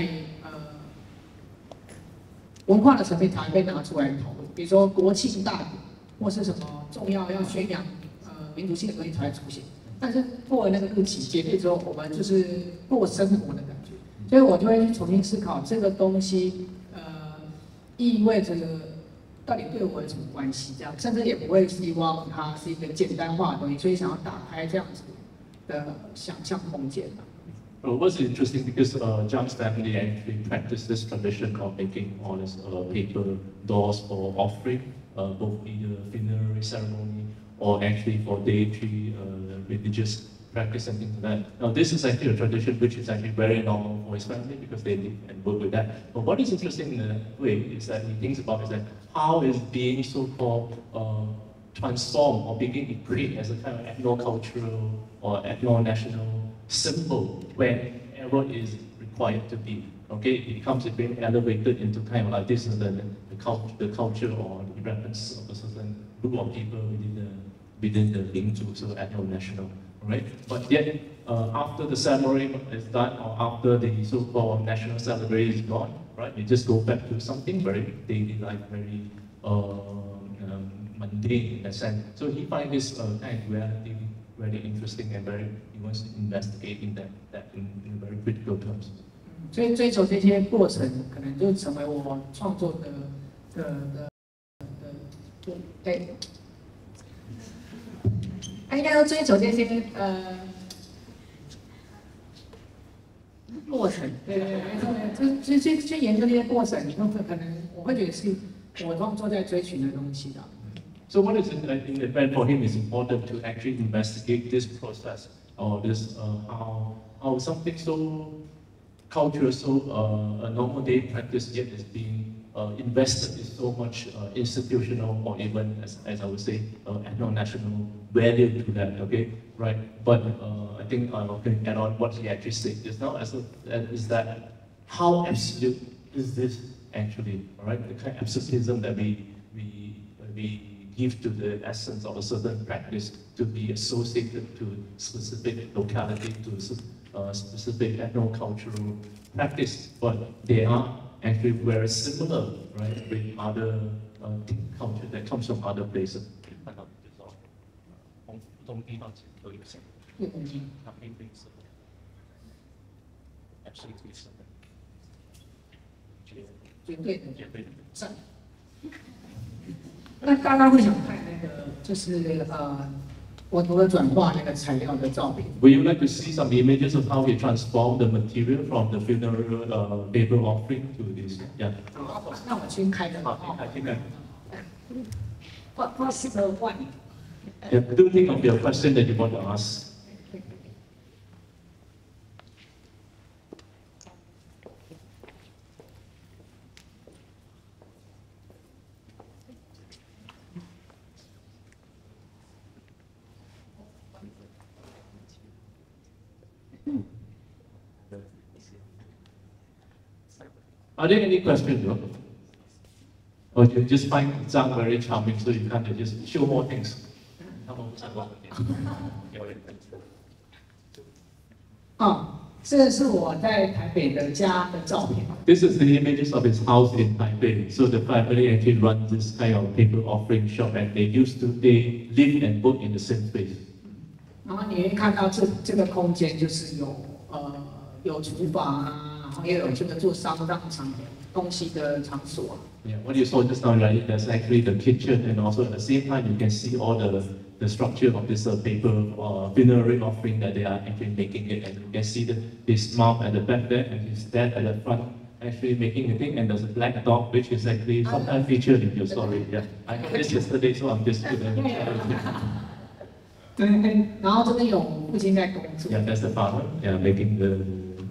文化的层面才被拿出来讨论，比如说国庆大典或是什么重要要宣扬民族性的东西才会出现。但是过了那个日期节日之后，我们就是过生活的感觉，所以我就会去重新思考这个东西，意味着到底对我有什么关系？这样，甚至也不会希望它是一个简单化的东西，所以想要打开这样子的想象空间。 Well, it was interesting because Zhang's family actually practiced this tradition of making all this paper dolls for offering, both either funerary ceremony or actually for deity religious practice and things like that. Now this is actually a tradition which is actually very normal for his family because they live and work with that. But what is interesting in a way is that he thinks about is that how is being so-called transformed or being equated as a kind of ethno-cultural or ethno-national symbol wherever it is required to be. Okay, it becomes being elevated into kind of like this is the culture or the reference of a certain group of people within the Lingzhu, so ethno-national, right? But yet, after the ceremony is done, or after the so-called national celebration is gone, right? You just go back to something very daily, like very mundane in a sense. So he finds this kind of reality very interesting and he wants to investigate in that in very critical terms. 所以追求这些过程，可能就成为我创作对，应该说追求这些过程，对，没错，去研究这些过程，可能我会觉得是我创作在追寻的东西的。 So what is it? I think that for him it's important to actually investigate this process or this how something so cultural, so a normal day practice yet is being invested in so much institutional or even as I would say ethno-national value to that. Okay, right? But I think I can add on what he actually said just now is that how absolute is this actually? All right, the kind of absolutism that we give to the essence of a certain practice to be associated to specific locality, to specific ethno-cultural practice, but they are actually very similar, right, with other culture that comes from other places. 不同地方都有像，它并不是 absolutely 是绝对的， 绝对的。 那大家会想看那个，就是我读了转化那个材料的照片。 Would you like to see some images of how we transform the material from the funeral paper offering to this? Yeah. 那我先开个。 好，先开。 What's the one? Yeah, do think of your question that you want to ask. Are there any questions, though? Or you just find Zhang very charming, so you can't just show more things? 这是我在台北的家的照片。 This is the images of his house in Taipei. So the family actually runs this kind of paper offering shop, and they live and work in the same space. 然后你会看到这个空间就是有厨房啊，然后也有这个做商场东西的场所。 Yeah, what you saw just now, right? That's actually the kitchen, and also at the same time you can see all the structure of this paper funerary offering that they are actually making it, and you can see his mom at the back there and his dad at the front actually making the thing, and there's a black dog which is actually sometimes featured in your story. Yeah, I heard this yesterday, so I'm just gonna. 对，然后这边有父亲在工作。 Yeah, that's the father. Yeah, making the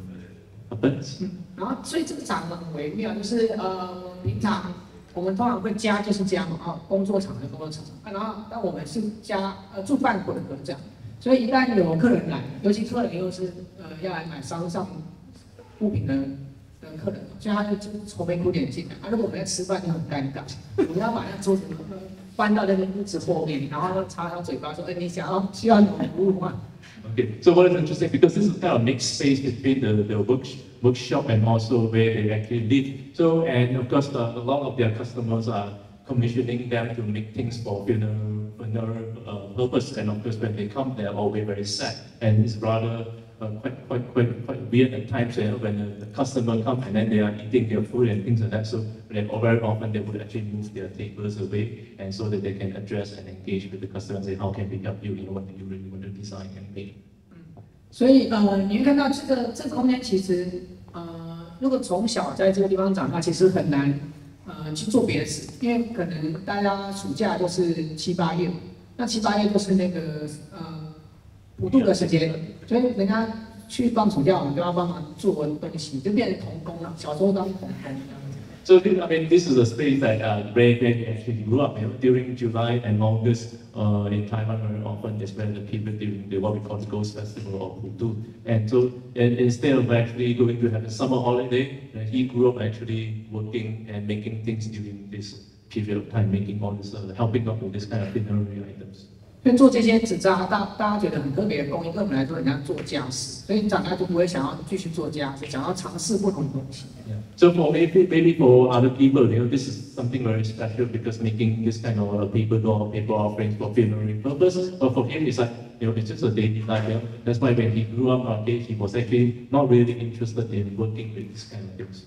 puppets. 然后所以这个场合很微妙，就是平常我们通常会家就是家嘛，工作场的工作场，然后但我们是家住办混合这样，所以一旦有客人来，尤其客人又是要来买商上物品的客人，所以他就愁眉苦脸进来。如果我们在吃饭就很尴尬，我们要把那桌子搬到那个屋子后面，然后擦擦嘴巴说：“你需要什么服务吗？” Okay, so what is interesting, because this is kind of mixed space between the workshop and also where they actually live. So, and of course, a lot of their customers are commissioning them to make things for funeral purpose. And of course, when they come, they're always very sad, and it's rather quite weird at times when the customer comes and then they are eating their food and things like that. So very often they would actually move their tables away, and so that they can address and engage with the customer and say, how can we help you? What do you really want to design and make? 所以你会看到这个空间其实如果从小在这个地方长大，其实很难去做别的事，因为可能大家暑假就是7、8月，那7、8月就是那个普渡的时间，所以人家去放暑假，我们就要帮忙做东西，就变成童工了。小时候当童工。 So I mean, this is a space that Ray actually grew up during July and August in Taiwan. Very often is when the people during what we call the Ghost Festival or Putu. And so instead of actually going to have a summer holiday, he grew up actually working and making things during this period of time, making all this, helping out with this kind of funerary items. 因为做这些纸扎，大家觉得很特别的工艺，对我们来说很像做家饰，所以你长大就不会想要继续做家饰，想要尝试不同的东西。 Yeah. So for maybe for other people, this is something very special because making this kind of paper doll, paper offerings for funerary purpose. But for him, it's like it's just a daily life. That's why when he grew up, he was actually not really interested in working with this kind of things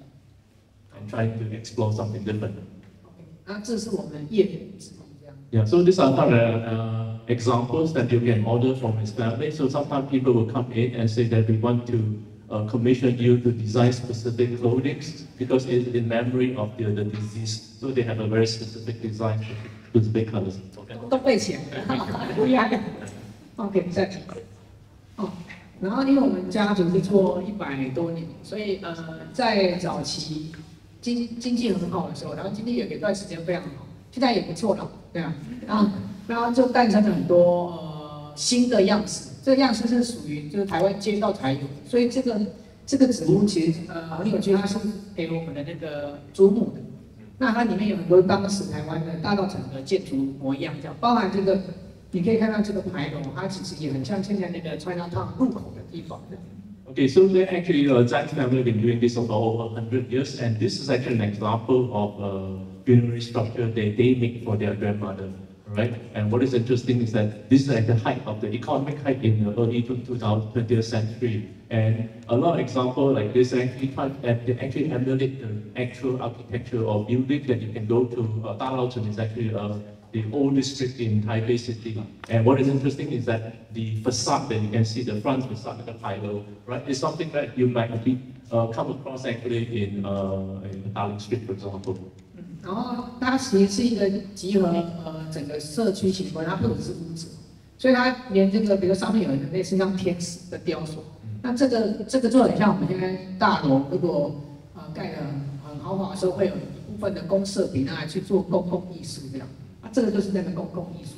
and trying to explore something different. 那这是我们业品之一。 Yeah, so these are kind of examples that you can order from his family. So sometimes people will come in and say that we want to commission you to design specific clothing because it's in memory of the deceased. So they have a very specific design, specific colors. 都背起来不一样。OK， 再哦，然后因为我们家族是做100多年，所以在早期经济很好的时候，然后经济有一段时间非常好。 现在也不错了，对啊，然后就诞生了很多新的样式，这个样式是属于就是台湾街道才有的，所以这个植物其实很有趣，它是给我们的那个祖母的，那它里面有很多当时台湾的大稻埕的建筑模样，这样包含这个，你可以看到这个牌楼，它其实也很像现在那个 Chinatown 入口的地方。 Okay, so they actually, Zhan's family have been doing this for over 100 years, and this is actually an example of funerary structure they make for their grandmother, right? And what is interesting is that this is at the height of the economic height in the early 20th century, and a lot of examples like this actually emulate the actual architecture or building that you can go to. Dalao-chun is actually the old district in Taipei City. And what is interesting is that the facade that you can see, the front facade of the Taipei, right, is something that you might come across actually in Darling Street, for example. 然后它其实是一个集合整个社区情况，它不只是屋子，所以它连这个比如上面有一个类似像天使的雕塑，那这个就很像我们现在大楼如果盖得很豪华的时候，会有一部分的公设比拿来去做公共艺术这样。 这个就是那个公共艺术。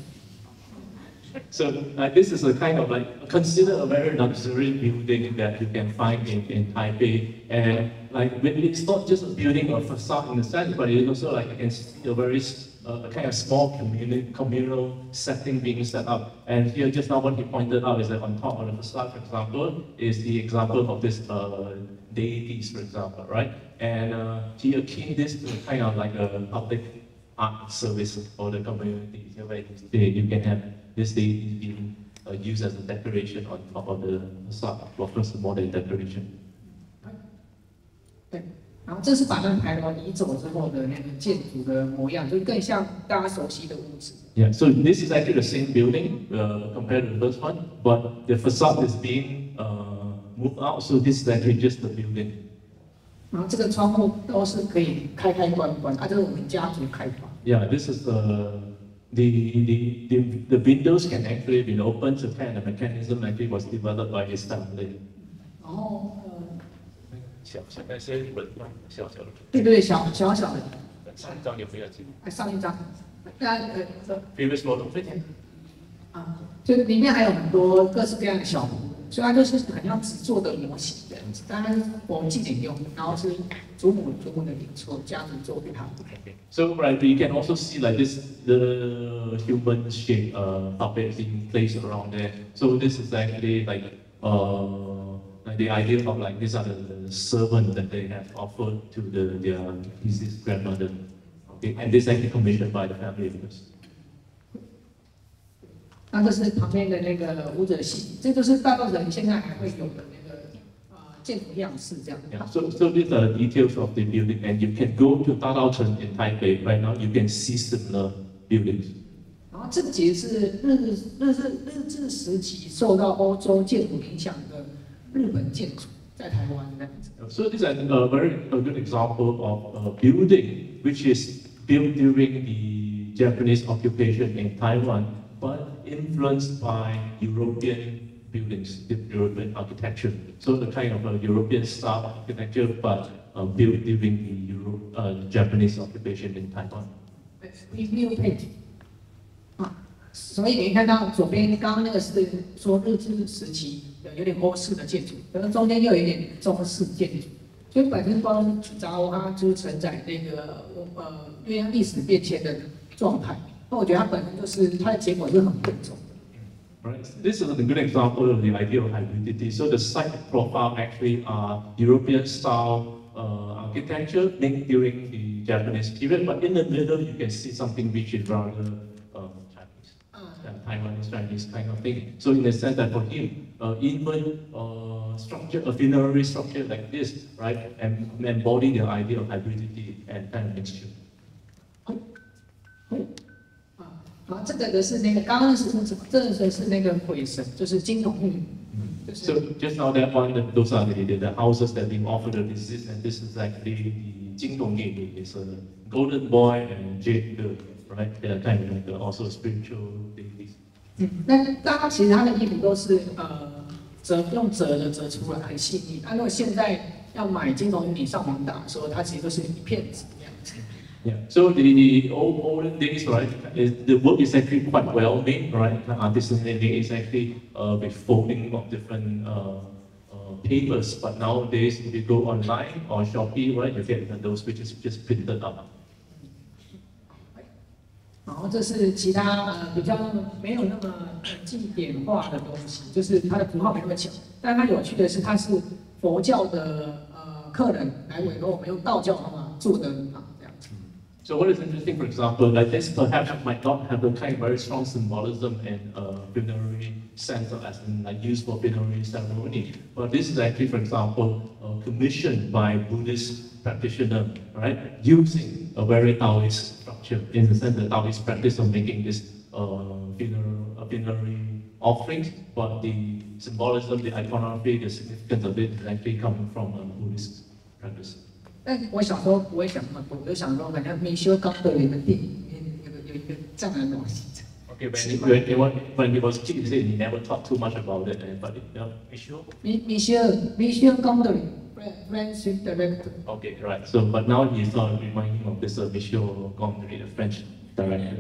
So this is a kind of like considered a very luxury building that you can find in Taipei, and like it's not just a building or facade in a sense, but it's also like you can see a very kind of small communal setting being set up. And here just now what he pointed out is that on top of the facade, for example, is the example of this deities, for example, right? And he akin this to kind of like a public art service for the community, where you can have this deity being used as a decoration on top of the facade, offers more than decoration. 对，然后这是把那牌楼移走之后的那个建筑的模样，就更像大家熟悉的屋子。 Yeah, so this is actually the same building compared to the first one, but the facade is being moved out, so this is actually just the building. 然后这个窗户都是可以开关，这是我们家族开发。 Yeah, this is the windows can actually be opened, so kind of mechanism actually was developed by his family. 然后小那些本小的。 对，小的。 上一张有没有？ 上一张， previous model 就里面还有很多各式各样的小壶，所以它就是很像纸做的模型这样子。当然我们祭典用，然后是祖母的领错，家族做给他们。 So right, you can also see like this the human shape puppet being placed around there. So this is actually like the idea of like these are the servants that they have offered to their deceased grandmother. Okay, and this is actually commissioned by the family members. 那这是旁边的那个舞者戏，这就是大稻埕现在还会有的那个建筑样式这样。 Yeah, so these are the details of the building, and you can go to Dalao-chun in Taipei right now. You can see similar buildings. 然后这个其实是日治时期受到欧洲建筑影响的日本建筑，在台湾那样子。 So this is a very good example of a building which is built during the Japanese occupation in Taiwan, but influenced by European buildings, European architecture. So the kind of European style architecture, but built during the Japanese occupation in Taiwan. New page 所以你看到左边刚刚那个是说日治时期有点欧式的建筑，可是中间又有一点中式建筑，所以本身光纸扎屋它就是承载那个因为历史变迁的状态。 那我觉得它本身就是它的结果是很贵重的。 Right. This is a good example of the idea of hybridity. So the site profile actually are European style architecture made during the Japanese period, but in the middle you can see something which is rather Chinese, Taiwanese Chinese kind of thing. So in the sense that for him, even structure, a funerary structure like this, right, and embody the idea of hybridity and kind of mixture. 好，这个的是那个刚刚是什么？这个是那个鬼神，就是金童玉女。 So just now that one, those are the houses that being offered to this, and this is actually the Jing Dong Yi. It's a golden boy and jade girl, right? They are kind of like also spiritual deities. 那它其实它的衣服都是用折的折出来，很细腻。如果现在要买金童玉女上网打的时候，它其实都是一片纸这样子。 Yeah. So the olden days, right? The work is actually quite well made, right? Artisanally, is actually with folding of different papers. But nowadays, if you go online or Shopee, right, you get those which is just printed up. 然后这是其他比较没有那么经典化的东西，就是它的符号没那么强。但它有趣的是，它是佛教的客人来委托我们用道教方法做的这样子。 So what is interesting, for example, like this perhaps might not have a kind of very strong symbolism and funerary sense of as in like used for funerary ceremony. But this is actually, for example, commissioned by Buddhist practitioner, right? Using a very Taoist structure in the sense that Taoist practice of making this funerary offerings, but the symbolism, the iconography, the significance of it is actually coming from a Buddhist practice. 但我小时候不会想那么多，我就想说，好像米修刚的一个电影里面有一个这样的东西。 Okay, when he was kid, he said he never thought too much about it, but Michel Gondry, French director. Okay, right. So, but now he's not reminding of this Michel Gondry, the French director.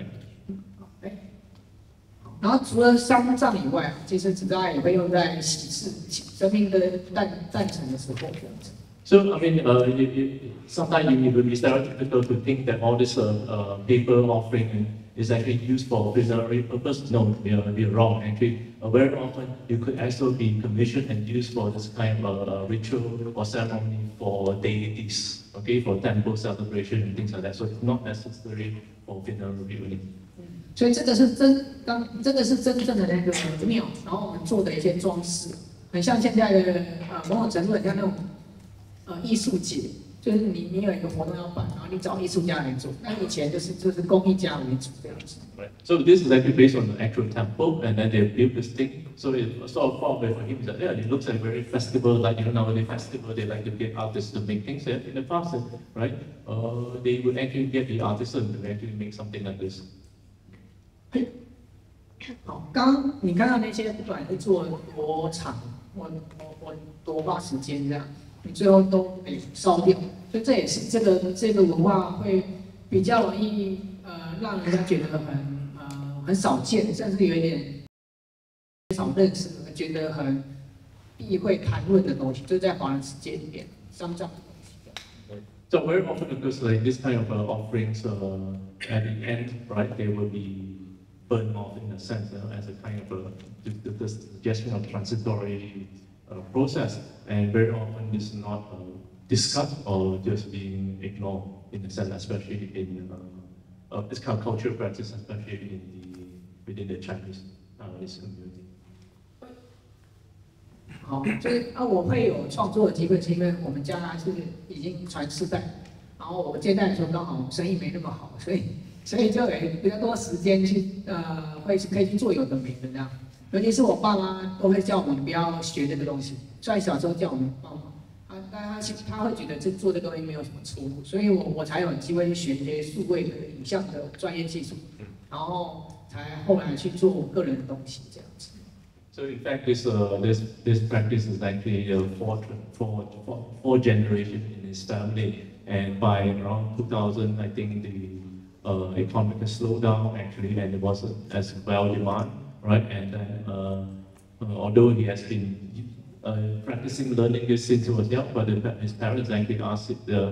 然后除了丧葬以外，其实纸扎也会用在喜事、生命的诞辰的时候这样子。 So, I mean, sometimes it would be stereotypical to think that all this paper offering is actually used for funerary purpose. No, you're wrong. Actually, very often you could also be commissioned and used for this kind of ritual or ceremony for deities, okay, for temple celebration and things like that. So it's not necessary for funeral only. 所以这个是真正的那个庙，然后我们做的一些装饰，很像现在的某种程度很像那种艺术节，就是你有一个活动要办，然后你找艺术家来做。那以前就是工艺家为主这样子。 Right. So this is actually based on the actual temple, and then they built this thing. So it sort of far away from him. He said, yeah, it looks like very festival, like nowadays festival they like to get artists to make things. In the past, right, they would actually get the artisan to actually make something like this. 好，刚刚你看到那些，不管是做多长，我多花时间这样，你最后都得烧掉，所以这也是这个文化会比较容易让人家觉得很少见，甚至有一点少认识，觉得很避讳谈论的东西，就是在华人世界里面丧葬的东西。 So very often, because like this kind of offerings at the end, right, they will be burned off in a sense as a kind of the suggestion of transitory process, and very often it's not discussed or just being ignored in a sense, especially in this kind of cultural practice, especially within the Chinese community. 好，所以我会有创作的机会，是因为我们家是已经传世代，然后我接待的时候刚好生意没那么好，所以就有比较多时间去可以去做有的没的这样。尤其是我爸妈都会叫我们不要学这个东西，虽然小时候叫我们帮忙，但他会觉得做这个东西没有什么出路，所以我才有机会去学一些数位的影像的专业技术，然后才后来去做个人的东西这样子。 So in fact, this practice is actually four generation in his family, and by around 2000, I think the economic slowed down actually, and it wasn't as well demand, right? And then although he has been practicing learning this since he was young, but his parents actually asked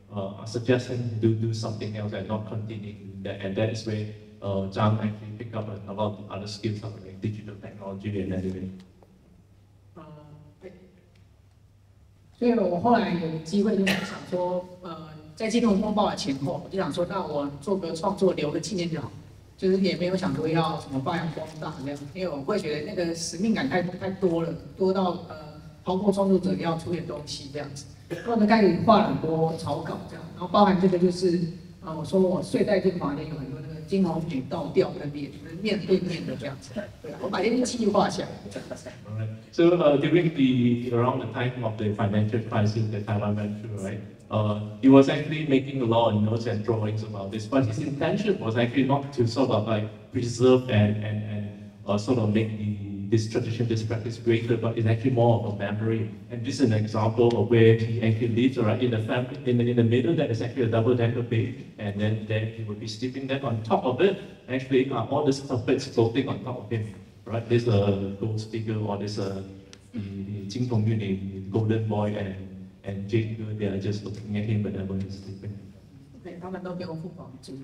suggesting to do something else and not continuing that. And that is where Zhang actually picked up a lot of other skills like digital technology and everything. 对，所以我后来有机会就是想说，在金融风暴的前后，我就想说，那我做个创作留个纪念就好，就是也没有想说要什么发扬光大这样，因为我会觉得那个使命感太多了，多到超过创作者要出点东西这样子，然后就开始画了很多草稿这样，然后包含这个就是我说我睡在这个房间有很多那个金黄女倒吊的脸，就是面对面的这样子，对啊，我把这些记忆画下来这样子。 Alright. So during around the time of the financial crisis that Taiwan went through, right? He was actually making a lot of notes and drawings about this, but his intention was actually not to sort of like preserve and sort of make this tradition, this practice greater, but it's actually more of a memory. And this is an example of where he actually lives, right? In the family, in the middle, that is actually a double-decker bed, and then he would be sleeping there. On top of it, actually, all these puppets floating on top of him, right? There's a ghost figure, or there's the Jing Tong Yun, the golden boy, and Jade Girl, they are just looking at him whenever he's sleeping. Okay, 他们都给我付房租。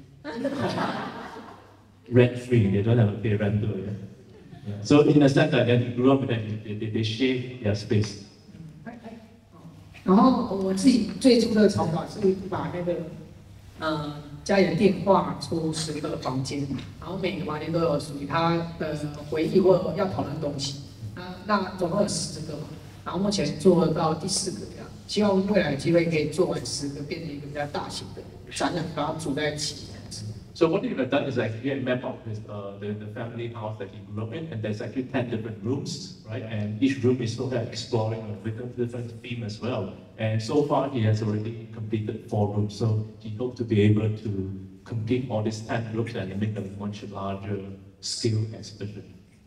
Rent free, they don't have to pay rental. Yeah. So in a sense that he grew up with them, they share their space. 然后我自己最初的草稿是把那个家里的电话出10个房间，然后每个房间都有属于他的回忆或要讨论的东西。那总共有10个嘛，然后目前做到第4个这样，希望未来有机会可以做完10个，变成一个比较大型的展览，把它组在一起。 So what we've done is actually map out the family house that he grew up in, and there's actually 10 different rooms, right? And each room is sort of exploring a different theme as well. And so far, he has already completed 4 rooms, so he hopes to be able to complete all these 10 rooms and make a much larger scale exhibition.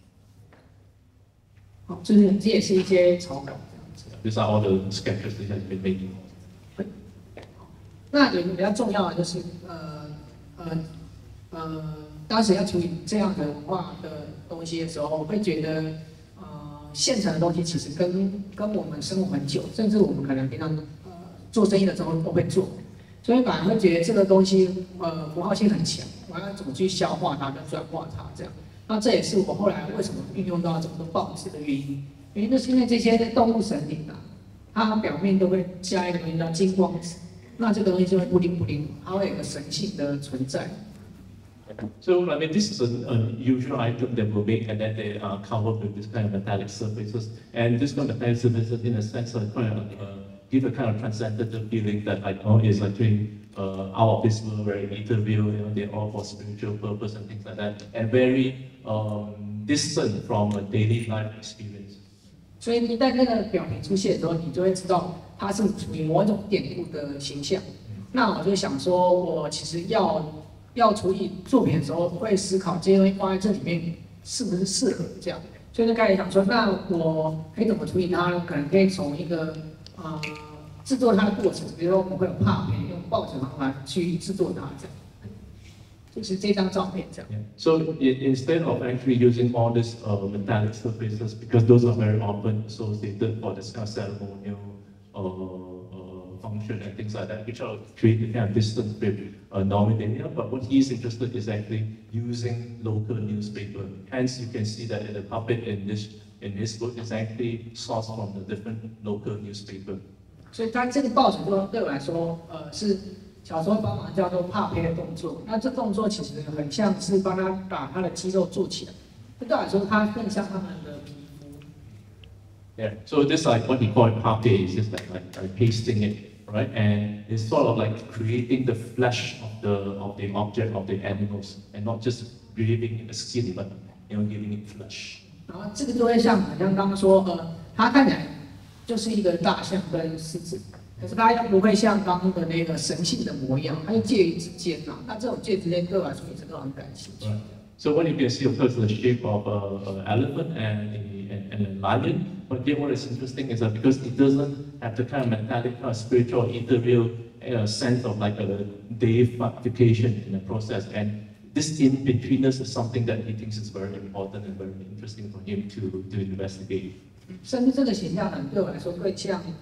好，这也是一些草稿这样子。 These are all the sketches that he has been making. 那有一个比较重要的就是当时要处理这样的文化的东西的时候，我会觉得现成的东西其实跟我们生活很久，甚至我们可能平常做生意的时候都会做，所以反而会觉得这个东西符号性很强，我要怎么去消化它跟转化它这样。那这也是我后来为什么运用到这么多报纸的原因。原因就是因为这些动物神灵啊，它表面都会加一个东西叫金光子，那这个东西就会不灵不灵，它会有一个神性的存在。 So I mean, this is an unusual item that we'll make, and then they are covered with this kind of metallic surfaces. And this kind of metallic surfaces, in a sense, give a kind of transcendental feeling that is actually out of this world, very ethereal. They're all for spiritual purpose and things like that, and very distant from a daily life experience. 所以一旦那个表皮出现的时候，你就会知道它是属于某一种典故的形象。那我就想说，我其实要处理作品的时候，会思考这些东西放在这里面是不是适合这样。所以就开始想说，那我可以怎么处理它？可能可以从一个制作它的过程，比如说我们会有帕片，用报纸方法去制作它这样。就是这张照片这样。 So instead of actually using all these metallic surfaces, because those are very often associated for this kind of ceremonial function and things like that, which are create a kind of distance with non-linear. But what he's interested is actually using local newspaper. Hence, you can see that the puppet in this book is actually sourced from the different local newspaper. 所以它这个报纸对我来说，是小时候帮忙叫做帕胚的动作。那这动作其实很像是帮他把他的肌肉做起来。对我来说，它更像他们的皮肤。 Yeah. So this like what we call pape is just like pasting it, right? And it's sort of like creating the flesh of the object of the animals, and not just giving it a skin, but giving it flesh. 然后这个就会像刚刚说，它看起来就是一个大象跟狮子。可是它又不会像刚刚的那个神性的模样，它就介于之间呐。那这种介之间对我来说一直都很感兴趣。 So what you can see, of course, the shape of an elephant and a lion. But then what is interesting is that because it doesn't have the kind of metallic, spiritual, ethereal sense of like a deification in the process, and this in-betweenness is something that he thinks is very important and very interesting for him to investigate. 甚至这个形象对我来说更像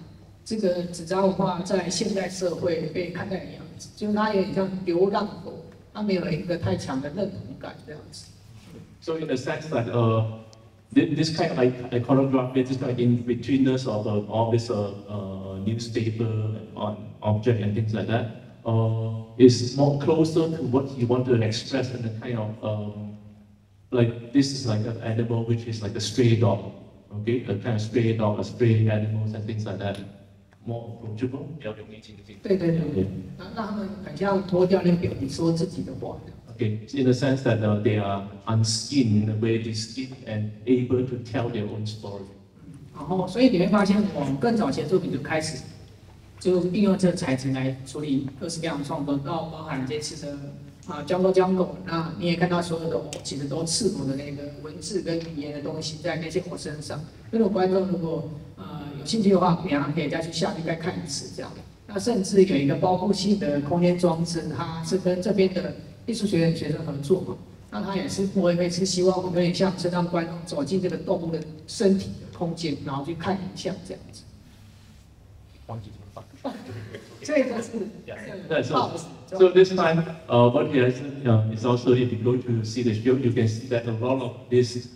这个纸扎文化在现代社会被看待的样子，就是它有点像流浪狗，它没有一个太强的认同感这样子。 So in the sense that this kind of iconography, this kind of in-betweenness of all this newspaper on object and things like that is more closer to what you want to express in a kind of like this is like an animal which is like a stray dog, okay, a kind of stray dog, a stray animals and things like that, more approachable. 比较容易亲近。 对，让他们很像脱掉那个表皮说自己的话。 Okay, in the sense that they are unskinned in a way, they skin and able to tell their own story. 然后，所以你会发现，我们更早期的作品就开始就运用这个材质来处理各式各样的创作，到包含这次的jungle，那你也看到所有的其实都赤裸的那个文字跟语言的东西在那些火身上。如果观众如果有兴趣的话，两人可以再去下去再看一次这样。那甚至有一个包覆性的空间装置，它是跟这边的艺术学院学生合作嘛，那他也是，我也会是希望有点像是让观众走进这个动物的身体的空间，然后去看影像这样子。 忘记怎么办。 这个是 So this time, what he has is also if you go to see the show, you can see that a lot of this,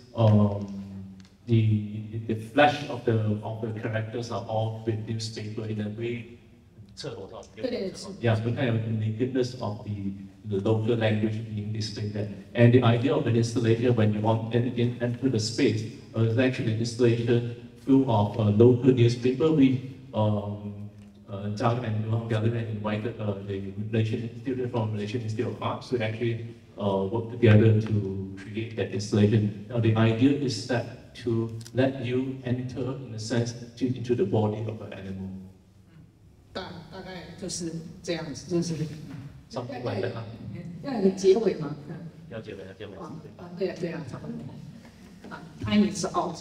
the flesh of the characters are all with newspaper in a way. 侧裸照。 对， Yeah, the kind of nakedness of the local language being displayed there. And the idea of an installation when you want to enter the space is actually an installation full of local newspaper. We Zhang and the other hand invited the Malaysian student from Malaysian Institute of Arts to actually work together to create that installation. Now the idea is that to let you enter, in a sense, into the body of an animal. 大概就是这样子，就是 Something like that. 要有个结尾嘛。 要结尾。 对啊，差不多。time is out。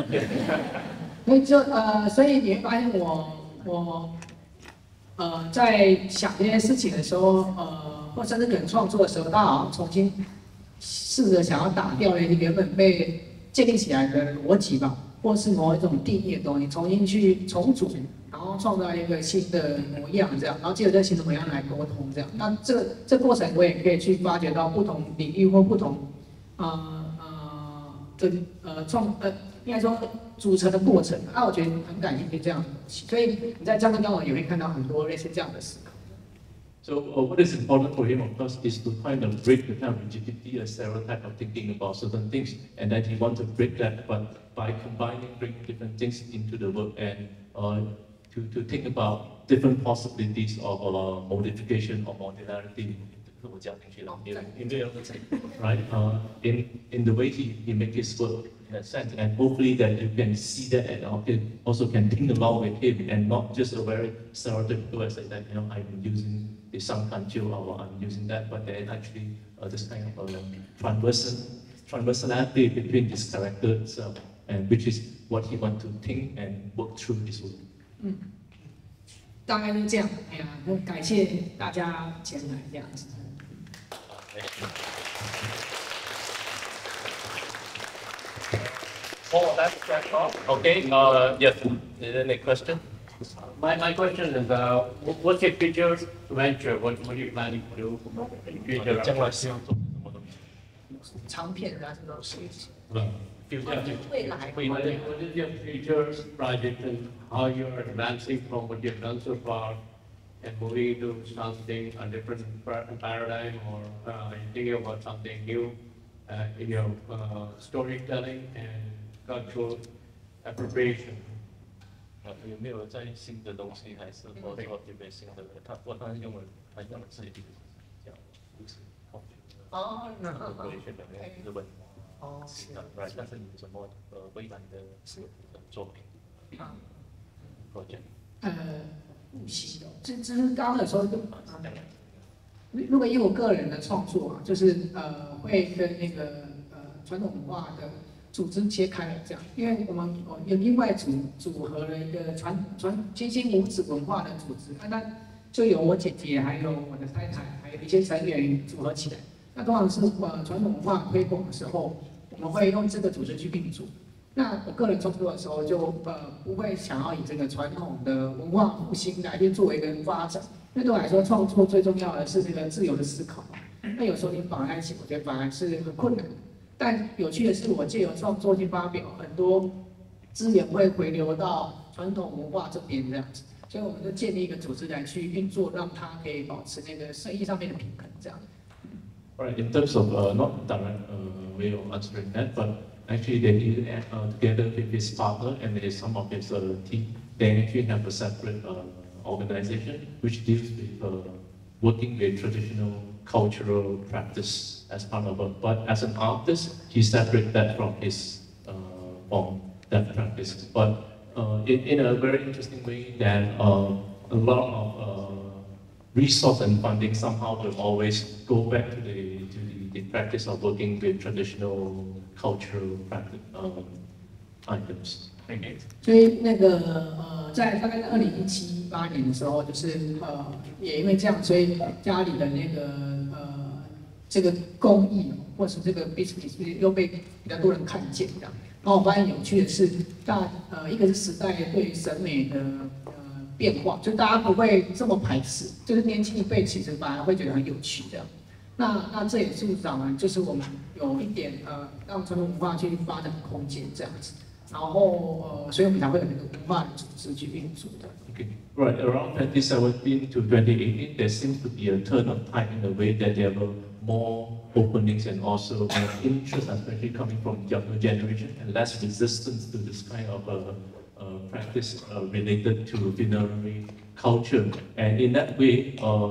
所以你会发现我在想这件事情的时候，或甚至可能创作的时候，他好像重新试着想要打掉了一个原本被建立起来的逻辑吧，或是某一种定义的东西，重新去重组，然后创造一个新的模样，这样，然后借着这新的模样来沟通，这样。那这过程我也可以去发掘到不同领域或不同应该说组成的过程。我觉得很感兴趣这样的东西，所以你在这样的交往也会看到很多类似这样的思考。 So what is important for him, of course, is to kind of break the kind of rigidity, a stereotype of thinking about certain things, and then he wants to break that, but by combining, bringing different things into the work and to think about different possibilities of modification or modularity. Right? In the way he makes his work, in a sense, and hopefully that you can see that and also can think along with him, and not just a very stereotypical as that, I'm using the Sang Kancil or I'm using that, but then actually this kind of transversality between his character itself, and which is what he wants to think and work through his work. 大概是这样。感谢大家前来这样子。 Oh, that's all. Okay. Yes. Is there any question? My question is, what's your future venture? What are you planning to do in future? 将来希望做什么东西？ 长片的这种事情。 未来 What is your future project and how you are advancing from what you've done so far and moving into something, a different paradigm, or you thinking about something new in your storytelling and cultural appropriation? 有没有在新的东西，还是或者说有没有新的？我当然用了自己讲故事，日本。right， 但是你有什么未来的作品？project？ 不行的，这是刚刚有说，如果以我个人的创作啊，就是会跟那个传统文化的组织切开了这样，因为我们有另外组合了一个新兴母子文化的组织，那就有我姐姐，还有我的太太，还有一些成员组合起来。那通常是传统文化推广的时候，我们会用这个组织去运作。 那我个人创作的时候就不会想要以这个传统的文化复兴来去作为一个发展，因为对我来说创作最重要的是这个自由的思考。那有时候你绑在一起，我觉得反而是很困难。但有趣的是，我借由创作去发表，很多资源会回流到传统文化这边这样子，所以我们就建立一个组织来去运作，让它可以保持那个生意上面的平衡这样。 Right, in terms of not direct way of answering that, but actually they did together with his partner and some of his team, they actually have a separate organization which deals with working with traditional cultural practice as part of it. But as an artist, he separated that from his form, that practice. But in a very interesting way that a lot of resource and funding somehow will always go back to the practice of working with traditional cultural practice items. 所以那个在大概在2017、18年的时候，就是也因为这样，所以家里的那个这个工艺或是这个 business 又被比较多人看见这样。然后我发现有趣的是，一个是时代对于审美的变化，就是大家不会这么排斥，就是年轻一辈其实反而会觉得很有趣这样。那这也是就是我们有一点让传统文化去发展的空间这样子。然后所以我们才会有那个文化的组织去运作的。 Okay, right. Around 2017 to 2018, there seems to be a turn of tide in the way that there were more openings and also more interest, especially coming from younger generation, and less resistance to this kind of practice related to funerary culture. And in that way,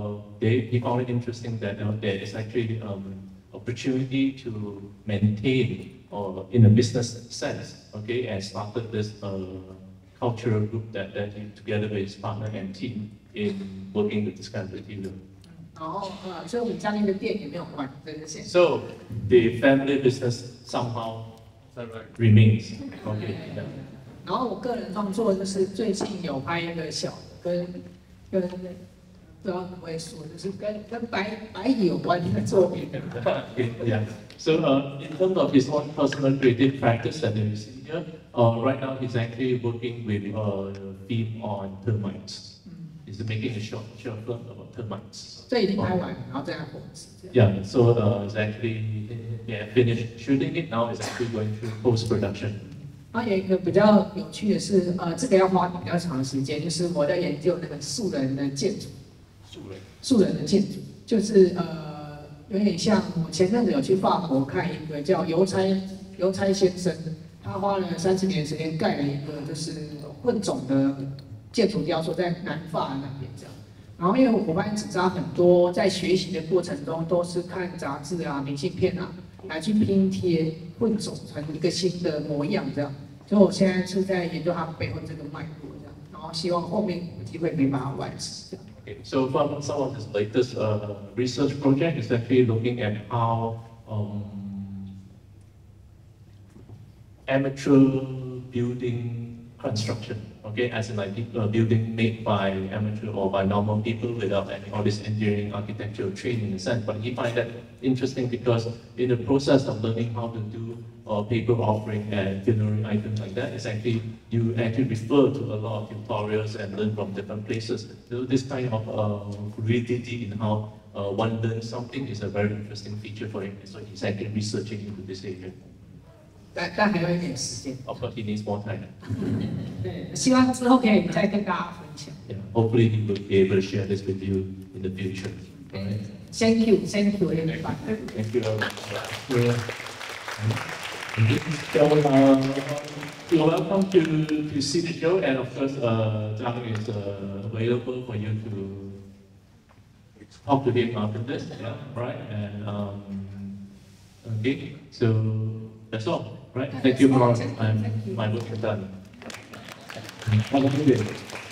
he found it interesting that there is actually opportunity to maintain in a business sense, okay, and started this cultural group that he together with his partner and team in working with this kind of material. 然后所以我们家那个店也没有关，这个线。 So the family business somehow remains, okay. Yeah. 然后我个人创作就是最近有拍一个小跟不知道可不可以说，就是跟白蚁有关的作品。 Yeah. So in terms of his own personal creative practice that you see here, right now he's actually working with a theme on termites. He's making a short film about termites. 这已经拍完，然后再来后置。 Yeah. So it's actually finished shooting it. Now it's actually going through post production. 然后有一个比较有趣的是，这个要花比较长的时间，就是我在研究那个素人的建筑。素人的建筑，就是有点像我前阵子有去法国看一个叫邮差先生，他花了30年的时间盖了一个就是混种的建筑雕塑，在南法那边这样。然后因为我发现纸扎很多在学习的过程中都是看杂志啊、明信片啊来去拼贴混种成一个新的模样这样。所以我现在是在研究它背后这个脉络这样，然后希望后面有机会可以把它完成这样。 Okay, so from some of his latest research project is actually looking at how amateur building construction, okay, as in like building made by amateur or by normal people without all this engineering architectural training in a sense. But he find that interesting because in the process of learning how to do paper offering and funerary items like that, it's actually you actually refer to a lot of tutorials and learn from different places. So this kind of fluidity in how one learns something is a very interesting feature for him. So he's actually researching into this area. 但还有一点时间。 Of course, he needs more time. 对，希望之后可以再跟大家分享。 Yeah, hopefully he will be able to share this with you in the future. Right? Thank you, everybody. Thank you very much. So you're welcome to see the show, and of course, Zhang is available for you to talk to him after this. Yeah, right. And okay, so that's all. Right. Thank you, Mark. My work is done. Have a good day.